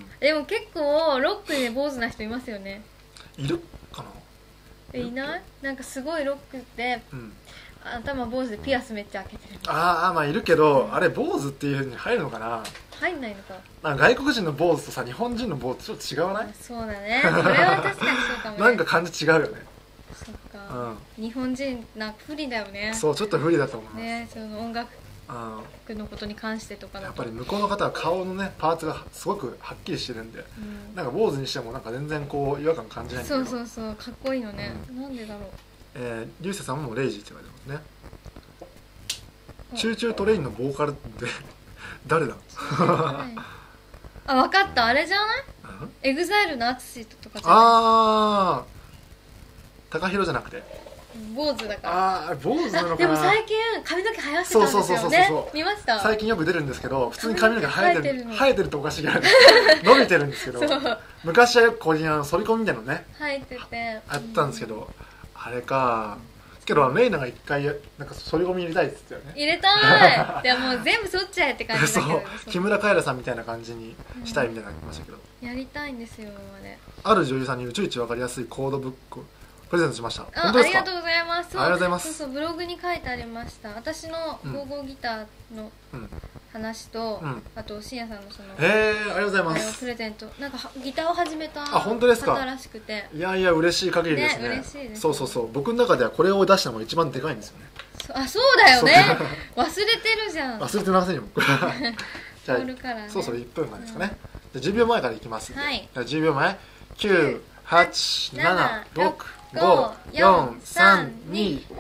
でも結構ロックで坊主な人いますよね。 いるかな。 えいない？なんかすごいロックで、うん、頭坊主でピアスめっちゃ開けてる。 ああまあいるけど、うん、あれ坊主っていうふうに入るのかな。 入んないのか。 なんか外国人の坊主とさ日本人の坊主ちょっと違わない？ そうだね。それは確かにそうかもね。 なんか感じ違うよね。 そっか、うん、日本人なんか不利だよね。 そうちょっと不利だと思いますね。その音楽のことに関してとかだとやっぱり向こうの方は顔のねパーツがすごくはっきりしてるんで、うん、なんか坊主にしてもなんか全然こう違和感感じないんだけど。 そうそうそうかっこいいのね、うん、なんでだろう。 えー、リュウセイさんもレイジって言われてますね。チューチュートレインのボーカルって誰だ？ あ分かったあれじゃない？エグザイルのアツシとかじゃない？ ああ高弘じゃなくて坊主だから。 ああ坊主なのかな。 でも最近髪の毛生やしてたんですよね。そうそうそうそう見ました。 最近よく出るんですけど普通に髪の毛生えてる生えてるっておかしいぐらい伸びてるんですけど昔はよくここに反り込みみたいなのね生えててあったんですけど、うん、あれかけどレイナが一回なんか反り込み入れたいって言ってたよね。 入れたい。でももう全部剃っちゃえって感じだけど、ね、 そう木村カエラさんみたいな感じにしたいみたいなのありましたけど、 うん、やりたいんですよあれ。ある女優さんに宇宙一わかりやすいコードブックプレゼントしました。 あ、ありがとうございます。 ありがとうございます。 そうそうブログに書いてありました。私のゴーゴーギターの話と、うん、あと深夜さんのそのえー、ありがとうございます。 プレゼントなんかギターを始めたあ本当ですか。 方らしくていやいや嬉しい限りですね。 ね嬉しいですね。そうそうそう僕の中ではこれを出したのが一番でかいんですよね。 あそうだよね忘れてるじゃん。 忘れてませんよ僕。じゃあね、 そろそろいっぷんまえですかね、うん、じゃあじゅうびょうまえからいきますんで、はい、じゃあじゅうびょうまえきゅう、はち、なな、ろく、ご、よん、さん、に、いち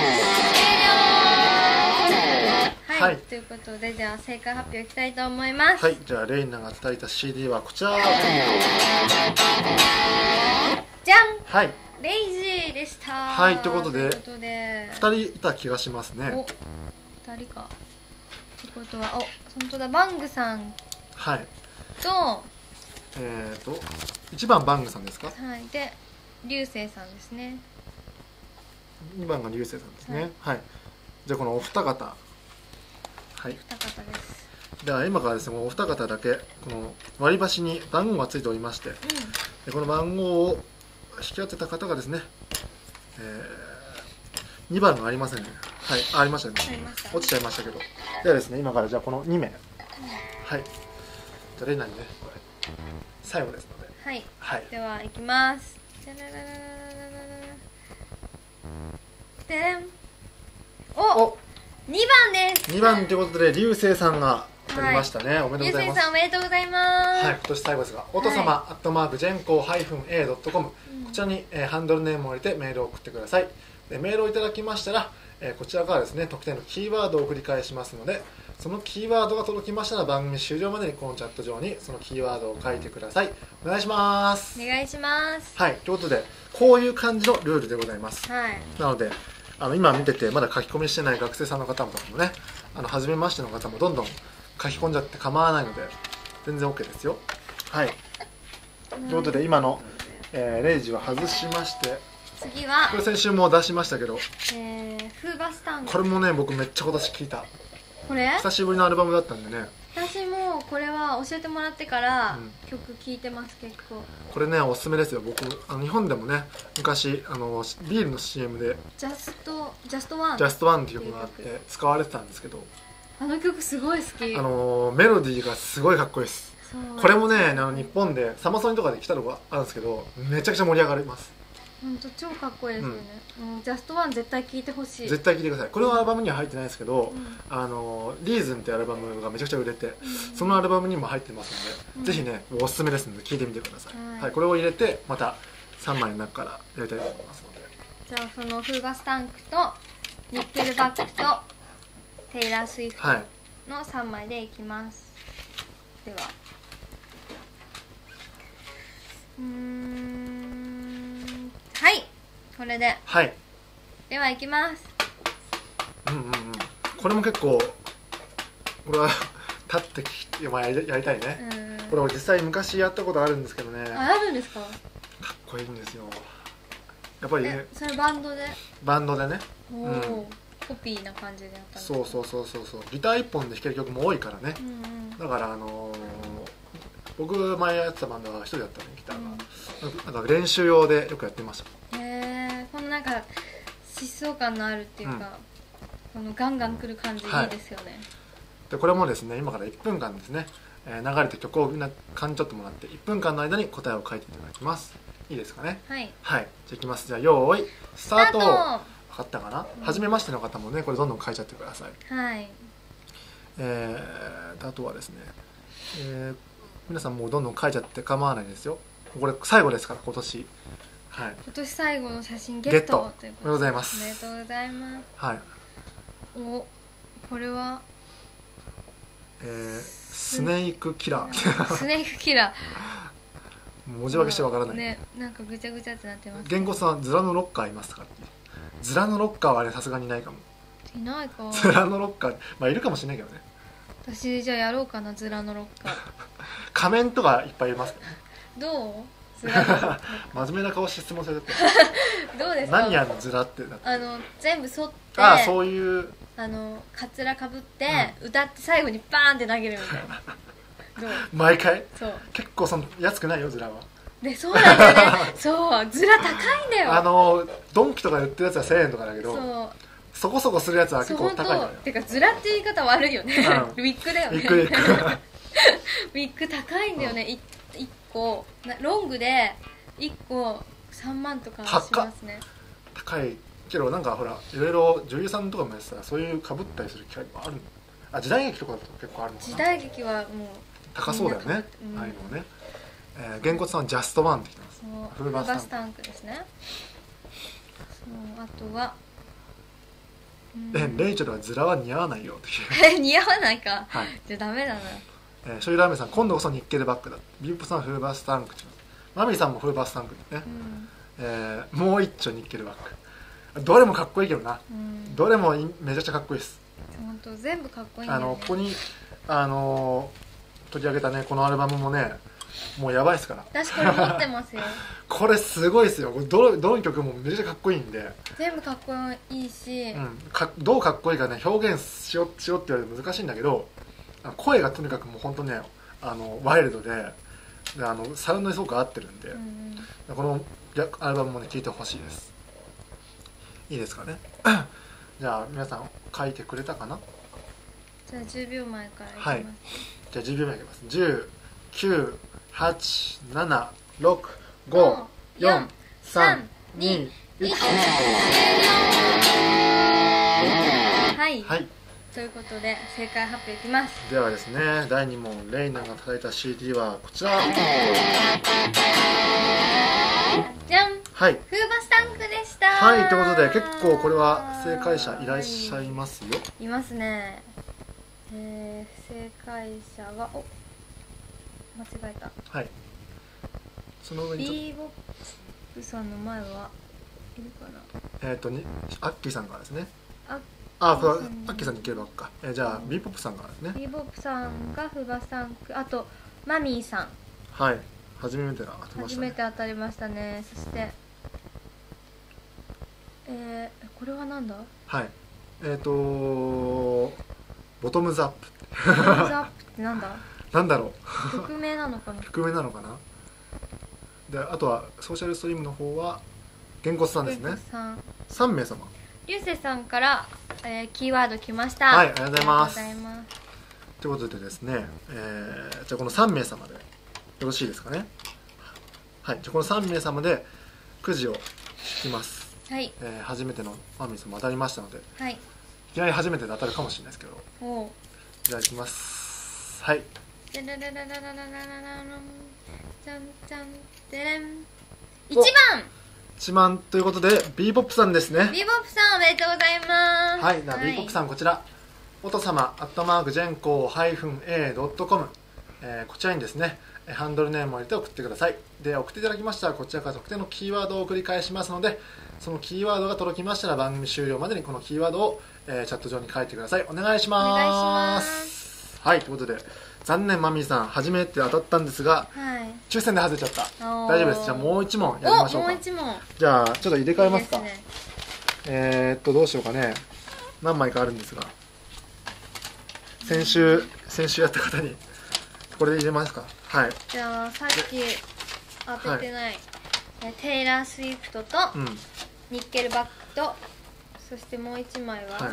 はい、ということでじゃあ正解発表いきたいと思います。 はいじゃあレイナが伝えた シーディー はこちらじゃんはいレイジーでした。 はいということでふたりいた気がしますね。 おふたりかってことはお本当だバングさんはいとえっといちばんバングさんですか。 はいで流星さんですね。 にばんが流星さんですね。はい、はい、じゃあこのお二方はい二方です。 では今からですねお二方だけこの割り箸に番号がついておりまして、うん、でこの番号を引き当てた方がですね、えー、にばんがありませんね。はい、あ、ありましたね。落ちちゃいましたけど。ではですね、今からじゃあこのにめい、うん、はい。じゃあレイナにね、これ最後ですので。 はい。はい、ではいきます。でん。お、おにばんです。 にばんということで流星さんが当たりましたね。はい、おめでとうございます。 流星さんおめでとうございます。 はい、今年最後ですが、おとさまアットマークジェンコーハイフンエードットコムこちらに、えー、ハンドルネームを入れてメールを送ってください。 でメールをいただきましたら、えー、こちらからですね特定のキーワードを繰り返しますので、そのキーワードが届きましたら番組終了までにこのチャット上にそのキーワードを書いてください。お願いします。 お願いします。 はい、ということでこういう感じのルールでございます、 はい、 なのであの今見ててまだ書き込みしてない学生さんの方もね、あの初めましての方もどんどん書き込んじゃって構わないので全然 OK ですよ。はい、ということで今の、えー、レイジは外しまして、 次はこれ先週も出しましたけど、 えー、フーバスタング。 これもね僕めっちゃ今年聴いた。 これ久しぶりのアルバムだったんでね、 私もこれは教えてもらってから曲聴いてます、結構。 これねおすすめですよ。僕あの日本でもね昔あのビールの シーエム でジャストジャストワンジャストワンっていう曲があって使われてたんですけど、 あの曲すごい好き。 あのメロディーがすごいかっこいいです。これもねあの日本でサマソニとかで来たのがあるんですけど、めちゃくちゃ盛り上がります。 本当超かっこいいですよね、うん、ジャストワン絶対聴いてほしい。 絶対聴いてください。これはアルバムには入ってないですけど、 うん、 あのリーズンってアルバムがめちゃくちゃ売れて、うん、そのアルバムにも入ってますので、うん、ぜひねおすすめですので聴いてみてください、はいはい、これを入れてまたさんまいの中からやりたいと思いますので、 じゃあそのフーバスタンクとニッケルバックとテイラー・スウィフトのさんまいでいきます、はい、ではうーんはい、これで、 はい、 ではいきます。 うんうんうん、これも結構俺は立ってき、まあ、やりやりたいね、うん、これ俺実際昔やったことあるんですけどね。 あ、あるんですか。 かっこいいんですよやっぱりね。 それバンドでバンドでね、 おお、うん、コピーな感じでやったんですか。 そうそうそうそうそう、ギターいっぽんで弾ける曲も多いからね、うんうん、だからあのー、僕前やってたバンドが一人だったの、ギターが、うん、なんか練習用でよくやってました。 へえ、このなんか疾走感のあるっていうか、うん、このガンガンくる感じいいですよね、はい、でこれもですね今からいっぷんかんですね、えー、流れて曲をみんな感じ取ってもらっていっぷんかんの間に答えを書いていただきます。いいですかね。はい、はい、じゃあいきます。じゃあよーいスタート。分かったかな、うん、初めましての方もねこれどんどん書いちゃってください。はい、えー、あとはですね、えー、皆さんもうどんどん書いちゃって構わないですよ。これ最後ですから今年、はい、今年最後の写真ゲットということで、おめでとうございます。おめでとうございます。はい、お、これは、えー、スネークキラースネークキラー文字分けしてわからないね、なんかぐちゃぐちゃってなってます。言語さん、ズラのロッカーいますか。ズラのロッカーはあれさすがにいないかも。いないか。ズラのロッカー、まあいるかもしれないけどね。私じゃあやろうかな、ズラのロッカー仮面とかいっぱいいますけど、ね、どう真面目な顔して質問されてどうですか。何やるのズラって。あの全部剃って、ああそういうあのカツラかぶって、うん、歌って最後にバーンって投げるみたいなどう毎回。そう結構その安くないよズラは。でそうなんだよねそうズラ高いんだよ。あのドンキとかで売ってるやつはせんえんとかだけど、そうそこそこするやつは結構高いのよ。てかズラって言い方悪いよね、うん、ウィッグだよね。ウィッグウィッグウィッグ高いんだよね、うん、いっこロングでいっこさんまんとかしますね。高いけどなんかほらいろいろ女優さんとかもやってたらそういうかぶったりする機会もあるの。あ時代劇とかだと結構あるのかな。時代劇はもう高そうだよね、うん、ああいうのね。えー、げんこつさんはジャストワンって言ってます。フルバスタンクですね。そうあとはえレイチェルはズラは似合わないよっていう似合わないか、はい、じゃあダメだな。えー、醤油ラーメンさん今度こそニッケルバックだ。ビープさんフルバスタンク。マミーさんもフルバスタンクですね、うんえー、もう一丁ニッケルバック。どれもかっこいいけどな、うん、どれもめちゃくちゃかっこいいです。本当全部かっこいいんだよね。あのここにあの取り上げたねこのアルバムもねもうやばいですから。私これ持ってますよこれすごいですよ。ど, どの曲もめちゃくちゃかっこいいんで全部かっこいいし、うん、かどうかっこいいかね表現しようしようって言われると難しいんだけど声がとにかくもう本当ねあのワイルドであのサウンドにすごく合ってるんで、うんうん、このアルバムもね聴いてほしいです。いいですかねじゃあ皆さん書いてくれたかな。じゃあじゅうびょうまえからいきます、はい、じゃあじゅうびょうまえいきます。じゅう、きゅう、はち、なな、ろく、ご、よん、さん、に、いち はい、はい、ということで正解発表いきます。ではですねだいに問レイナが叩いた シーディー はこちらじゃん。 はい、 フーバスタンクでした。 はい、ということで結構これは正解者いらっしゃいますよ。 いますね。えー、正解者はお間違えた。 はい、その上にビーボップさんの前はいるかな。 えっ、ー、とにアッキーさんからですね。 ああ、アッキーさんにいけるばっか、えー、じゃあビーポップさんからですね。 ビーボップさんがフーバスタンク、あとマミーさん、 はい、初めて当たりましたね。 初めて当たりましたね。そしてえー、これはなんだ。 はい、えっ、ー、とボトムズアップボトムズアップってなんだなんだろう。曲名なのかな。 曲名なのかな。であとはソーシャルストリームの方はげんこつさんですね。 さんさんめいさま、 りゅうせいさんから、えー、キーワード来ました。 はい、ありがとうございます。 ありがとうございます。 ということでですね、えー、じゃあこのさんめいさまでよろしいですかね。はい、じゃあこのさんめいさまでくじを引きます。 はい、 えー、初めてのマミーさんも当たりましたので、 はい、いきなり初めてで当たるかもしれないですけど、 おじゃあいきます。はい、 じゃらららららららららじゃんじゃんでれんいちばんいちばんということで ビーポップさんですね。 ビーボップさんおめでとうございます。 はい、では ビーポップさんこちらおとさまアットマークジェンコー エー ドットコム、えー、こちらにですねハンドルネームを入れて送ってください。で送っていただきましたらこちらから特定のキーワードを繰り返しますので、そのキーワードが届きましたら番組終了までにこのキーワードを、えー、チャット上に書いてください。お願いします。 お願いします。 はい、ということで残念マミーさん初めて当たったんですが、 はい、 抽選で外れちゃった。大丈夫です。じゃあもういち問やりましょうか。 もういち問。 じゃあちょっと入れ替えますか。 いいですね。 えー、っとどうしようかね。何枚かあるんですが、先週先週やった方にこれで入れますか。はい、 じゃあさっき当ててない、はい、テイラー・スウィフトと、うん、ニッケルバックと、そしてもういちまいは、はい、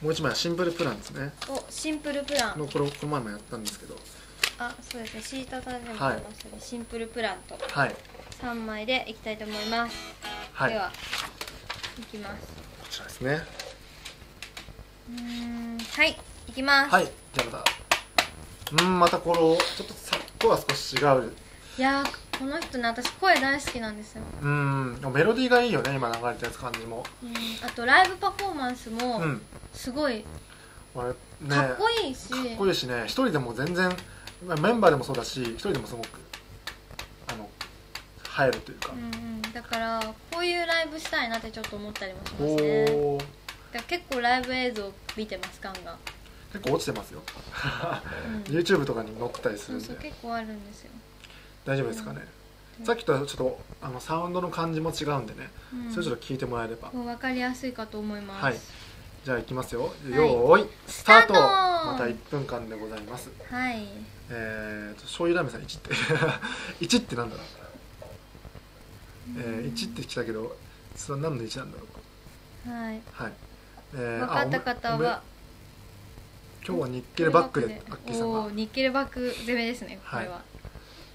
もういちまいはシンプルプランですね。 おシンプルプランのこれこの前もやったんですけど、 あ、そうですね、シータタでも出ましたね、はい、シンプルプランと、 はい、 さんまいでいきたいと思います。はい、ではいきます。 こちらですね。 うーん、はいいきます。 はい、じゃあまたうんまたこのちょっとさっとは少し違う。 いやーこの人ね私声大好きなんですよ。 うんメロディーがいいよね今流れたやつ感じも。 うんあとライブパフォーマンスもすごい、 うん、ね、 かっこいいしかっこいいしね、一人でも全然メンバーでもそうだし一人でもすごくあの入るというか、 うんうん、だからこういうライブしたいなってちょっと思ったりもしますね。だから結構ライブ映像見てます感が結構落ちてますよ、うん、YouTube とかに載ってたりするんで。 そうそう結構あるんですよ。 大丈夫ですかね、うん、さっきとはちょっとあのサウンドの感じも違うんでね、うん、それちょっと聞いてもらえれば分かりやすいかと思います。 はい、じゃあいきますよ、はい、よーいスタート。またいっぷんかんでございます。 はい、 えーと醤油ラーメンさんいちっていちってなんだろう、えー、いちってきたけどそれは何のいちなんだろう。はい、はい、えー、 分かった方は今日はニッケルバックでアッキーさんがニッケルバック攻めですね、これは、はい、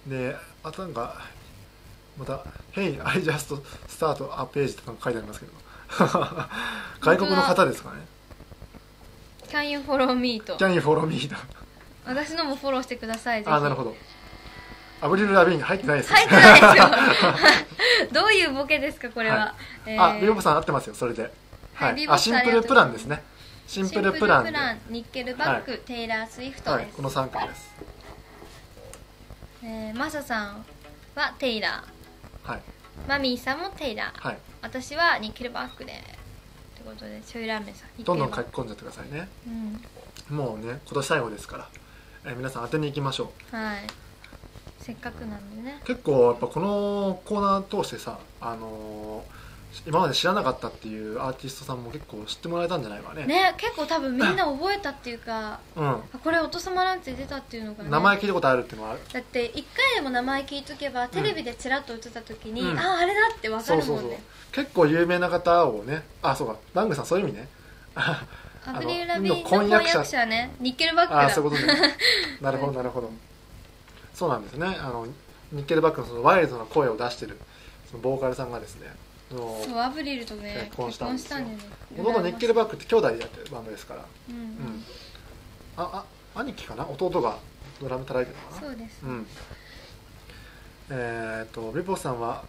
であとなんかまた「Hey, I just start a page」とか書いてありますけど外国の方ですかね。 Can you follow me と Can you follow me と私のもフォローしてください。ぜひ。 あ、なるほど。アブリル・ラビーン入ってないですよ。 入ってないですよどういうボケですかこれは、はい、 えー、あ、ビボボさん合ってますよそれで、はい、あ、シンプルプランですね。シンプルプランでニッケルバック、はい、テイラー・スウィフトです、はい、 このさんかいです。 えー、マサさんはテイラー、はい、マミーさんもテイラー、はい、私はニッケルバックでということで醤油ラーメンさんどんどん書き込んじゃってくださいね、うん、もうね今年最後ですから、えー、皆さん当てに行きましょう。はい、 せっかくなんでね。 結構やっぱこのコーナー通してさ、あのー今まで知らなかったっていうアーティストさんも結構知ってもらえたんじゃないかね。 ね、結構多分みんな覚えたっていうか、うん、これおとさまランチで出たっていうのが、ね、 名前聞いたことあるっていうのはある。 だっていっかいでも名前聞いとけば、うん、テレビでチラッと映った時に、うん、あああれだって分かるもんね。そうそうそう、 結構有名な方をね、あ、そうか、バングさんそういう意味ねアブリル・ラビーンの婚約者ね、ニッケルバックだ。 あ、そういうことねなるほどなるほどそうなんですね。あのニッケルバックのそのワイルドな声を出してるそのボーカルさんがですね、 そうアブリルとね結婚したんですよ。 もともとニッケルバックって兄弟でやってるバンドですから、うんうん、ああ兄貴かな、弟がドラム叩いてるのかな。 そうです、ね、 うん、えー、っとビボさんは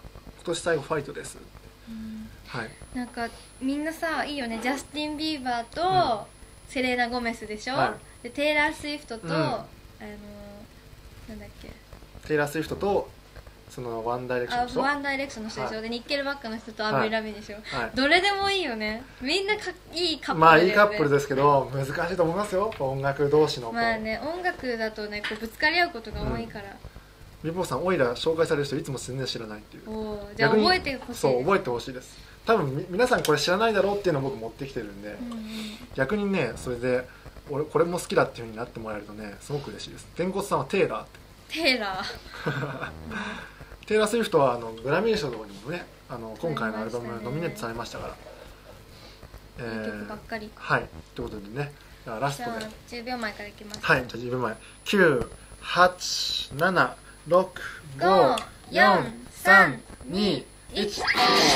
年最後ファイトです、 うん、 はい。 なんかみんなさいいよね。ジャスティン・ビーバーとセレーナ・ゴメスでしょ、はい、でテイラー・スウィフトと、うん、あのなんだっけテイラー・スウィフトとそのワンダイレクションの人、 あワンダイレクションの人でしょ、はい、でニッケルバックの人とアブリラビンでしょ、 はい、 どれでもいいよね。みんなかいいカップルだよね。 まあいいカップルですけど難しいと思いますよ、音楽同士の。 まあね、音楽だとねこうぶつかり合うことが多いから、 うん、リボーさんオイラ紹介される人いつも全然知らないっていう。 おじゃあ覚えてほしい。 そう覚えてほしいです。多分み皆さんこれ知らないだろうっていうのを僕持ってきてるんで、うんうん、逆にねそれで俺これも好きだっていう風になってもらえるとねすごく嬉しいです。天骨さんはテイラーってテイラーテイラー・スウィフトはあのグラミー賞とかにもねあの今回のアルバムノミネートされましたから、 えー、いい曲ばっかり。 はいということでねラストでじゅうびょうまえからいきます。 はいじゃあじゅうびょうまえきゅう、はち、なな、ろく、ご、よん、さん、に、いち終了。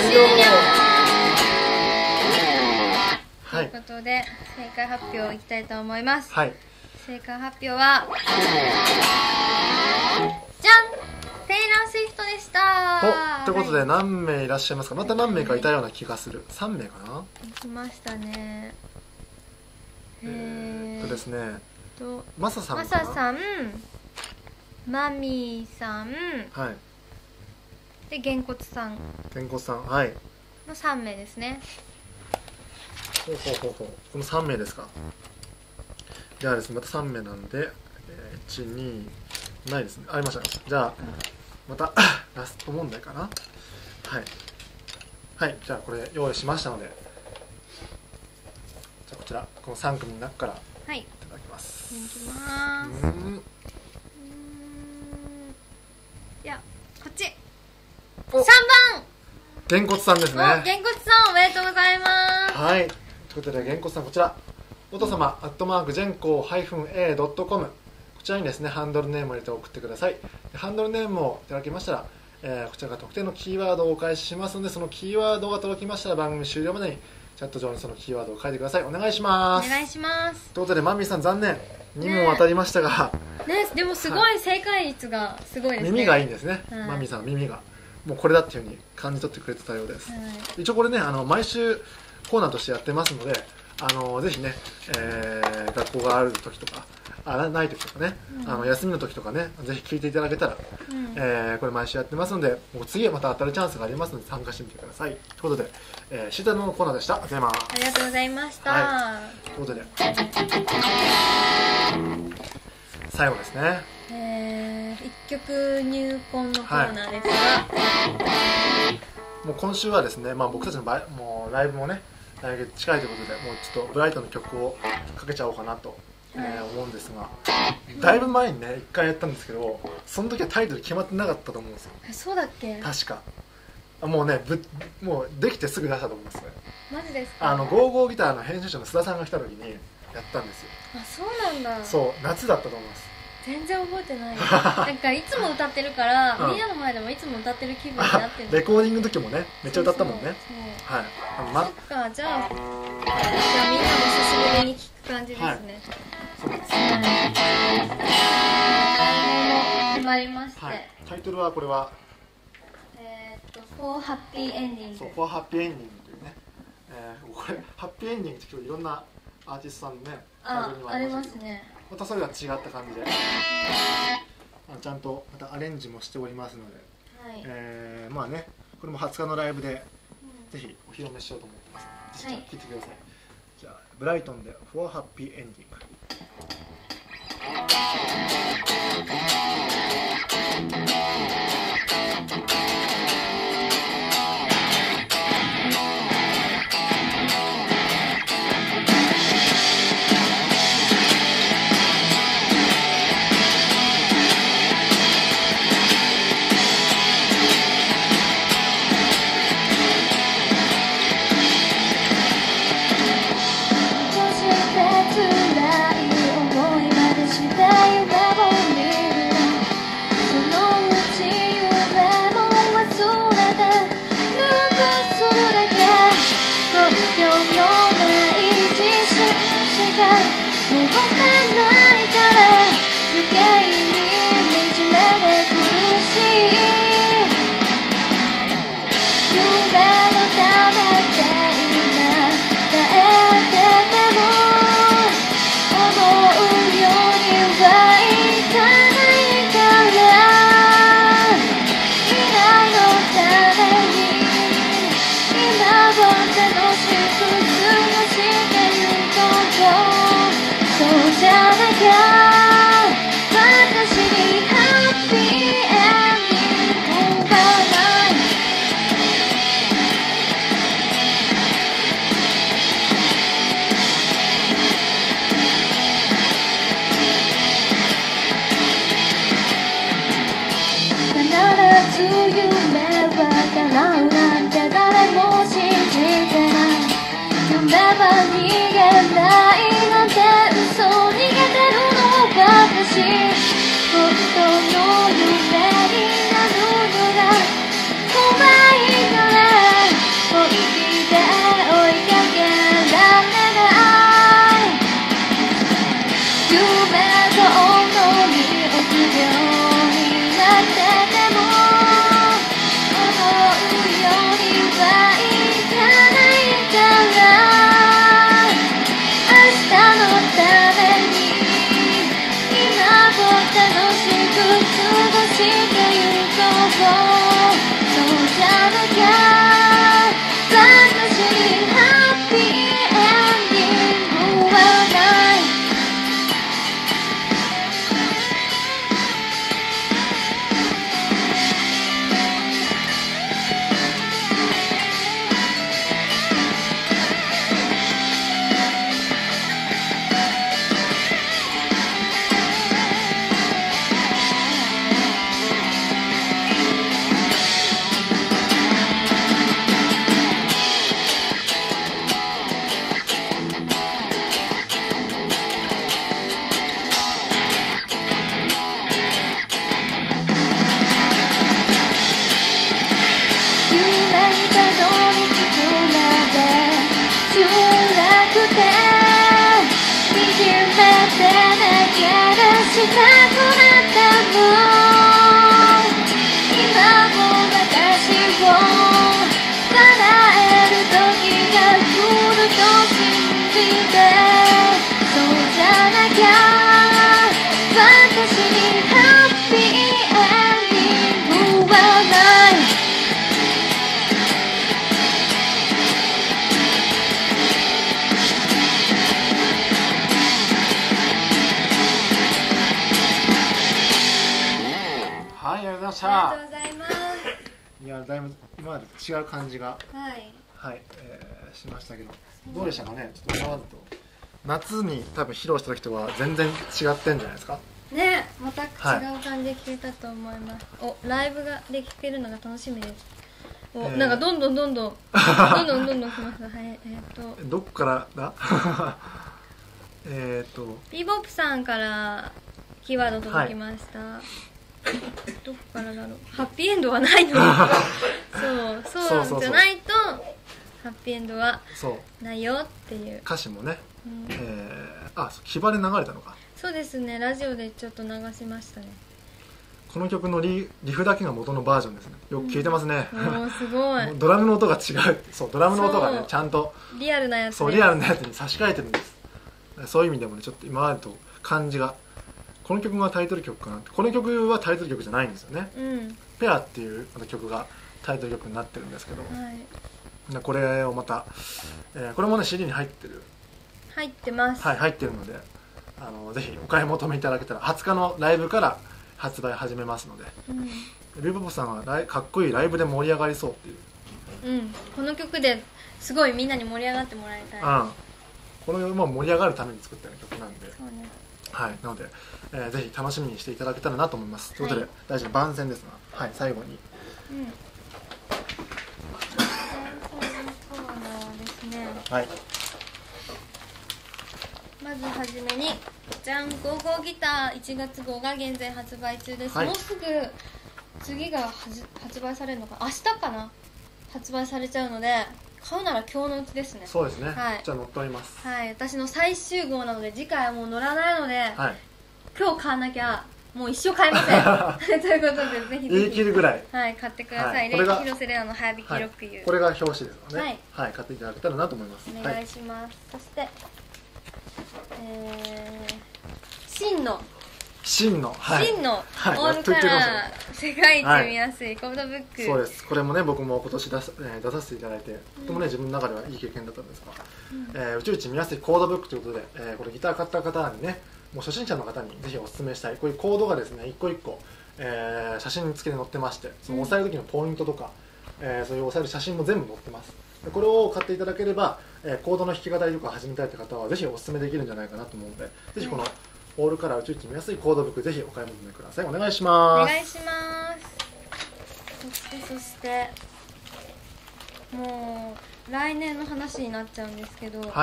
ということで正解発表いきたいと思います。 はい正解発表はじゃんテイラー・スウィフトでした。 ということで何名いらっしゃいますか。また何名かいたような気がする。さんめいかな。 いきましたね。 えーっとですねとマサさんかな。 マサさん、マミーさん、 はいでげんこつさんげんこつさんはいのさんめいですね。 ほうほうほうほうこのさんめいですか。じゃあですねまたさんめいなんで、えー、いち、にないですね。ありましたね。じゃあまたラスト問題かな。はいはいじゃあこれ用意しましたので、じゃあこちらこのさん組の中からいただきます。 いきます。うんうんいやこっちさんばんげんこつさんですね。 げんこつさんおめでとうございます。 はいということでげんこつさんこちらお父様アットマークジェンコー エー ドットコム こちらにですねハンドルネームを入れて送ってください。ハンドルネームをいただきましたら、えー、こちらが特定のキーワードをお返ししますので、そのキーワードが届きましたら番組終了までにチャット上にそのキーワードを書いてください。お願いします。 お願いします。 ということでマミーさん残念に問当たりましたが、 ねね、でもすごい正解率がすごいですね。 耳がいいんですね、 はい、 マミーさん耳がもうこれだっていうふうに感じ取ってくれてたようです、はい、一応これねあの毎週コーナーとしてやってますので、あのぜひね、えー、学校がある時とかあない時とかね、うん、あの休みの時とかねぜひ聞いていただけたら、うんえー、これ毎週やってますのでもう次はまた当たるチャンスがありますので参加してみてください。ということで、えー、シータのコーナーでした。ありがとうございます。 ありがとうございました、 はい、ということで最後ですね、 えー、いっきょく入魂のコーナーですが、はい、 もう今週はですね、まあ、僕たちの場合もうライブもね来月近いということでもうちょっとブライトの曲をかけちゃおうかなと、えー、思うんですが、だいぶ前にねいっかいやったんですけどその時はタイトル決まってなかったと思うんですよ。 えそうだっけ。 確かもうねぶもうできてすぐ出したと思いますね。 マジですか。 あのゴーゴーギターの編集長の須田さんが来た時にやったんですよ。 あそうなんだ。 そう夏だったと思います。 全然覚えてないなんかいつも歌ってるから、うん、みんなの前でもいつも歌ってる気分になってる。 レコーディングの時もねめっちゃ歌ったもんね。そうそうはいあの、 ま、そっかじゃあじゃあみんなも久しぶりに聞く感じですね、はい、 そうです、 はい、決まりまして、はい、 タイトルはこれはえー、っと「For Happy Ending」。 そう For Happy Ending というね、えー、これハッピーエンディングって今日いろんなアーティストさんのねあありますね。 またそれが違った感じでちゃんとまたアレンジもしておりますので、はいえー、まあねこれもはつかのライブで、うん、ぜひお披露目しようと思ってますので、はい、聞いてください。じゃあブライトンで「For Happy Ending」。 辛い思いまでしていた僕夢は叶うなんて誰も信じてない。夢は逃げないなんて嘘逃げてるの私。本当の夢になるのが怖いから本気で追いかけられない。夢と思い臆病になってても思うようにはいかないから明日のために今を楽しく過ごしてゆこう。そうじゃなきゃ私にハッピーエンディングはない。したくなったの今も私を叶える時が来ると信じて。そうじゃなきゃ私にハッピーエンディングはない。 はい、ありがとうございましあた。 りがとうございます。 いや、だいぶ今までと違う感じが、 はいはい、えーしましたけど、どうでしたかね。ちょっと今までと夏に多分披露した時とは全然違ってんじゃないですか。 ね、また違う感じで聴けたと思います。お、ライブがで聴けるのが楽しみです。お、 えーなんかどんどんどんどんどんどんどんどん来ます。はい、えっ、とどっからだえっとビーボップさんからキーワード届きました、はい、どっからだろう。ハッピーエンドはないのそうそうそうじゃないとハッピーエンドはないよっていう歌詞もね、 うん、 えー、あ、木場で流れたのか。 そうですね、ラジオでちょっと流しましたね。 この曲の リ, リフだけが元のバージョンですね。よく聴いてますね、 うん、おすごいドラムの音が違う。そうドラムの音がねちゃんとリアルなやつ、ね、 そうリアルなやつに差し替えてるんです。そういう意味でもねちょっと今までと感じが、この曲がタイトル曲かなって。この曲はタイトル曲じゃないんですよね、うん、ペアっていう曲がタイトル曲になってるんですけど、はい、これをまた、えー、これもね シーディー に入ってる入ってます。 はい、入ってるので、あのぜひお買い求めいただけたらはつかのライブから発売始めますので、うん、ビーボップさんはライかっこいいライブで盛り上がりそうっていう、 うん、この曲ですごいみんなに盛り上がってもらいたい、うん、 このまあ盛り上がるために作った曲なんで、 そうね、 はい、なので、えー、ぜひ楽しみにしていただけたらなと思います。ということで、大事な番宣ですが、はい、最後に、うん、 コーナーですね。 はい、 まずはじめにじゃん、ゴーゴーギターいちがつ号が現在発売中です、はい、もうすぐ次が発売されるのか、明日かな、発売されちゃうので買うなら今日のうちですね。 そうですね、 はい、 じゃあ乗っております。 はい、私の最終号なので次回はもう乗らないので、はい、今日買わなきゃもう一生買えませんということでぜひぜひ言い切るぐらい、 はい、買ってください、はい、これが広瀬レアの早弾きロックユー、 はい、これが表紙ですので、 はいはい、買っていただけたらなと思います。 お願いします、はい、そしてえー、真の真の、はい、 真のオールカラー世界一見やすいコードブック、 そうです。これもね僕も今年出さ、えー、出させていただいて、とてもね自分の中ではいい経験だったんですが、うんえー、宇宙一見やすいコードブックということで、えー、これギター買った方にね、もう初心者の方にぜひお勧めしたい、こういうコードがですね一個一個、えー、写真付きで載ってまして、その押さえる時のポイントとか、うんえー、そういう押さえる写真も全部載ってます。これを買っていただければ、えー、コードの弾き語りとか始めたいという方はぜひお勧めできるんじゃないかなと思うので、ぜひこのオールカラー宇宙一見やすいコードブックぜひお買い求めください。お願いします。 お願いします。 そしてそしてもう来年の話になっちゃうんですけど、 はい、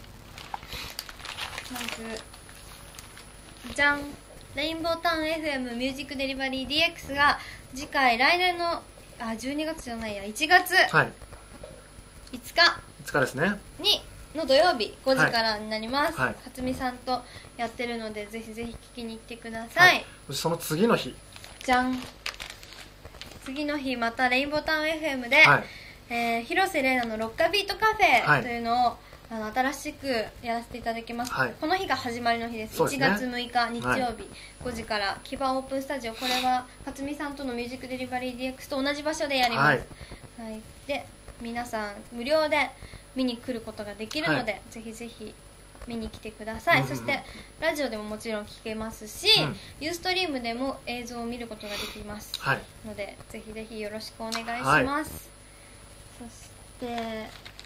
まずじゃん、レインボータウン エフエム ミュージックデリバリー ディーエックス が次回来年のあじゅうにがつじゃないやいちがついつかいつかですねにの土曜日ごじからになります。 はい、 初見さんとやってるのでぜひぜひ聞きに行ってください。はい、 その次の日じゃん、次の日またレインボータウン エフエム で、はい、えー、広瀬玲奈のロッカビートカフェというのを、はい、あの新しくやらせていただきます。はい、この日が始まりの日です。ですね、いちがつむいか日曜日、はい、ごじからキバオープンスタジオ、これは勝美さんとのミュージックデリバリー ディーエックス と同じ場所でやります。はいはい、で皆さん無料で見に来ることができるので、はい、ぜひぜひ見に来てください。うんうん、そしてラジオでももちろん聞けますし、うん、ユーストリームでも映像を見ることができます、はい、のでぜひぜひよろしくお願いします。はい、そしてうーん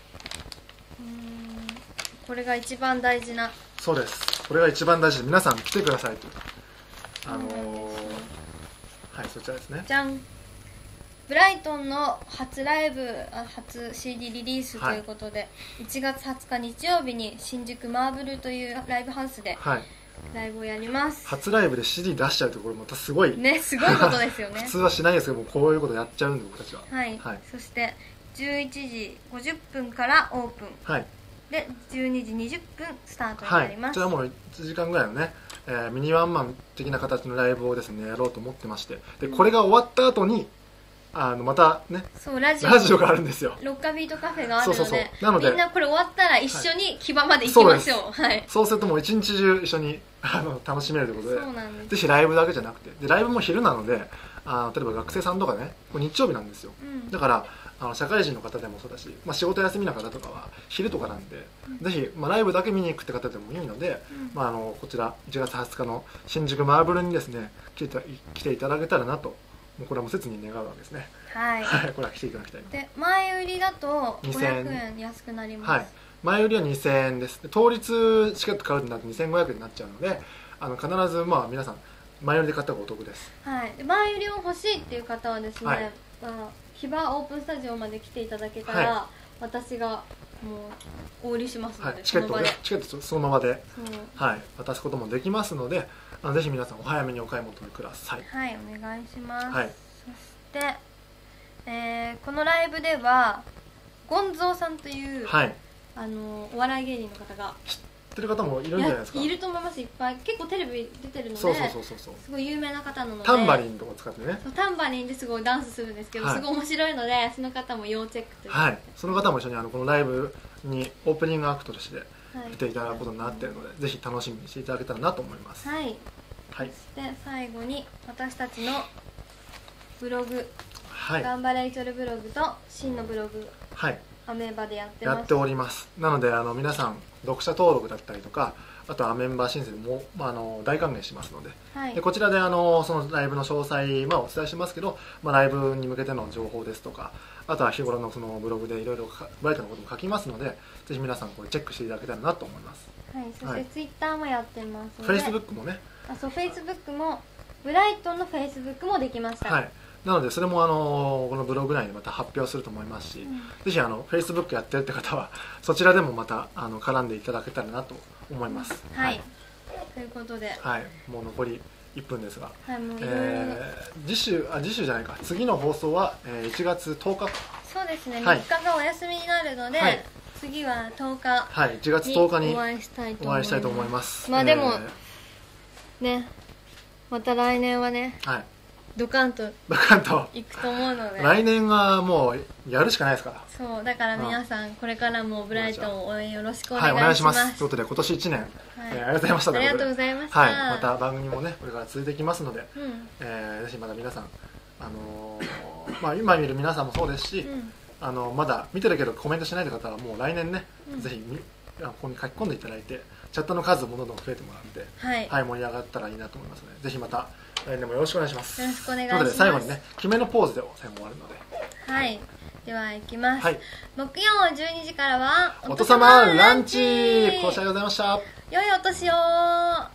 これが一番大事な、 そうです、これが一番大事で皆さん来てくださいと、あのー、はいそちらですね。 じゃん、ブライトンの初ライブ、初 シーディー リリースということで、はい、いちがつはつか日曜日に新宿マーブルというライブハウスでライブをやります。 初ライブで シーディー 出しちゃうところまたすごいね、すごいことですよね。 普通はしないですけどもこういうことやっちゃうんで僕たちは。 はい、はい、そしてじゅういちじごじゅっぷんからオープン、はい、でじゅうにじにじゅっぷんスタートになります。 はい、こちらもういちじかんぐらいのね、えー、ミニワンマン的な形のライブをですねやろうと思ってまして、でこれが終わった後にあのまたね、 そうラジオラジオがあるんですよ。 ロッカビートカフェがあるので、そうそうそう、 なのでみんなこれ終わったら一緒に木場まで行きましょう。はい、 そうするともう一日中一緒にあの楽しめるということで、 そうなんです。 ぜひライブだけじゃなくて、でライブも昼なので、あ例えば学生さんとかね、これ日曜日なんですよ。うん、だからあの社会人の方でもそうだし、まあ、仕事休みの方とかは昼とかなんで、うん、ぜひ、まあ、ライブだけ見に行くって方でもいいので、うん、まあ、あのこちらいちがつはつかの新宿マーブルにですね来て、来ていただけたらなと、もうこれはもう切に願うわけですね。はい、はい、これは来ていただきたい。 で前売りだとごひゃくえん安くなります。はい、 前売りはにせんえんです。当日チケット買うとなってにせんごひゃくえんになっちゃうので、あの必ずまあ皆さん前売りで買った方がお得です。 はい、前売りを欲しいっていう方はですね、はい、まあ、ヒバオープンスタジオまで来ていただけたら、はい、私がもうお売りしますので、はい、 チケットでチケットそのままで、はい、渡すこともできますので、あのぜひ皆さんお早めにお買い求めください。 はい、お願いします。はい、そして、えー、このライブではゴンゾーさんという、はい、あのお笑い芸人の方が知ってる方もいるんじゃないですか。 いると思います。いっぱい結構テレビ出てるので、 そうそうそうそうそう、 すごい有名な方なので、 タンバリンとか使ってね、 タンバリンですごいダンスするんですけど、はい、すごい面白いのでその方も要チェックという。はい、 その方も一緒にあのこのライブにオープニングアクトとして来ていただくことになっているので、はい、ぜひ楽しみにしていただけたらなと思います。はい、 はい、そして最後に私たちのブログ、はい、ガンバレイチョルブログとシンのブログ、はい、アメンバでやってます。 やっております。なのであの皆さん読者登録だったりとか、あとはアメンバー申請も、まあ、あの大歓迎しますので、はい、でこちらであのそのライブの詳細、まあ、お伝えしますけど、まあ、ライブに向けての情報ですとか、あとは日頃のそのブログでいろいろブライトのことも書きますので、ぜひ皆さんこれチェックしていただけたらなと思います。 はい、そしてツイッターもやってますので、フェイスブックもね、 あ、そう、フェイスブックもブライトンのフェイスブックもできました。 はい、なのでそれもあのこのブログ内でまた発表すると思いますし、うん、ぜひあのフェイスブックやってるって方はそちらでもまたあの絡んでいただけたらなと思います。 はい、はい、ということで、 はい、もう残りいっぷんですが、 はい、もういろいろ、 えー、次週あ次週じゃないか次の放送は、えー、いちがつとおか。 そうですね、みっかがお休みになるので、はい、次はとおか、 はい、いちがつとおかにお会いしたいと思います。 まあでも、えー、ね、また来年はね、はい、ドカンとドカンといくと思うので、 来年はもうやるしかないですから。 そうだから皆さん、うん、これからもブライトンを応援よろしくお願いします。はい、お願いします。 ということで今年いちねん、はい、えー、ありがとうございました。 ありがとうございました。 はい、また番組もねこれから続いていきますので、うん、えー、ぜひまた皆さん、あのー、まあ今見る皆さんもそうですし、うん、あのまだ見てるけどコメントしないという方はもう来年ね、うん、ぜひここに書き込んでいただいて、チャットの数もどんどん増えてもらって、はい、はい、盛り上がったらいいなと思いますので、ぜひまた来年もよろしくお願いします。 よろしくお願いします。ということで最後にね決めのポーズで最後終わるので、 はい、ではいきます。はい、木曜じゅうにじからはおとさまランチ。こうしゃでございました。 良いお年を。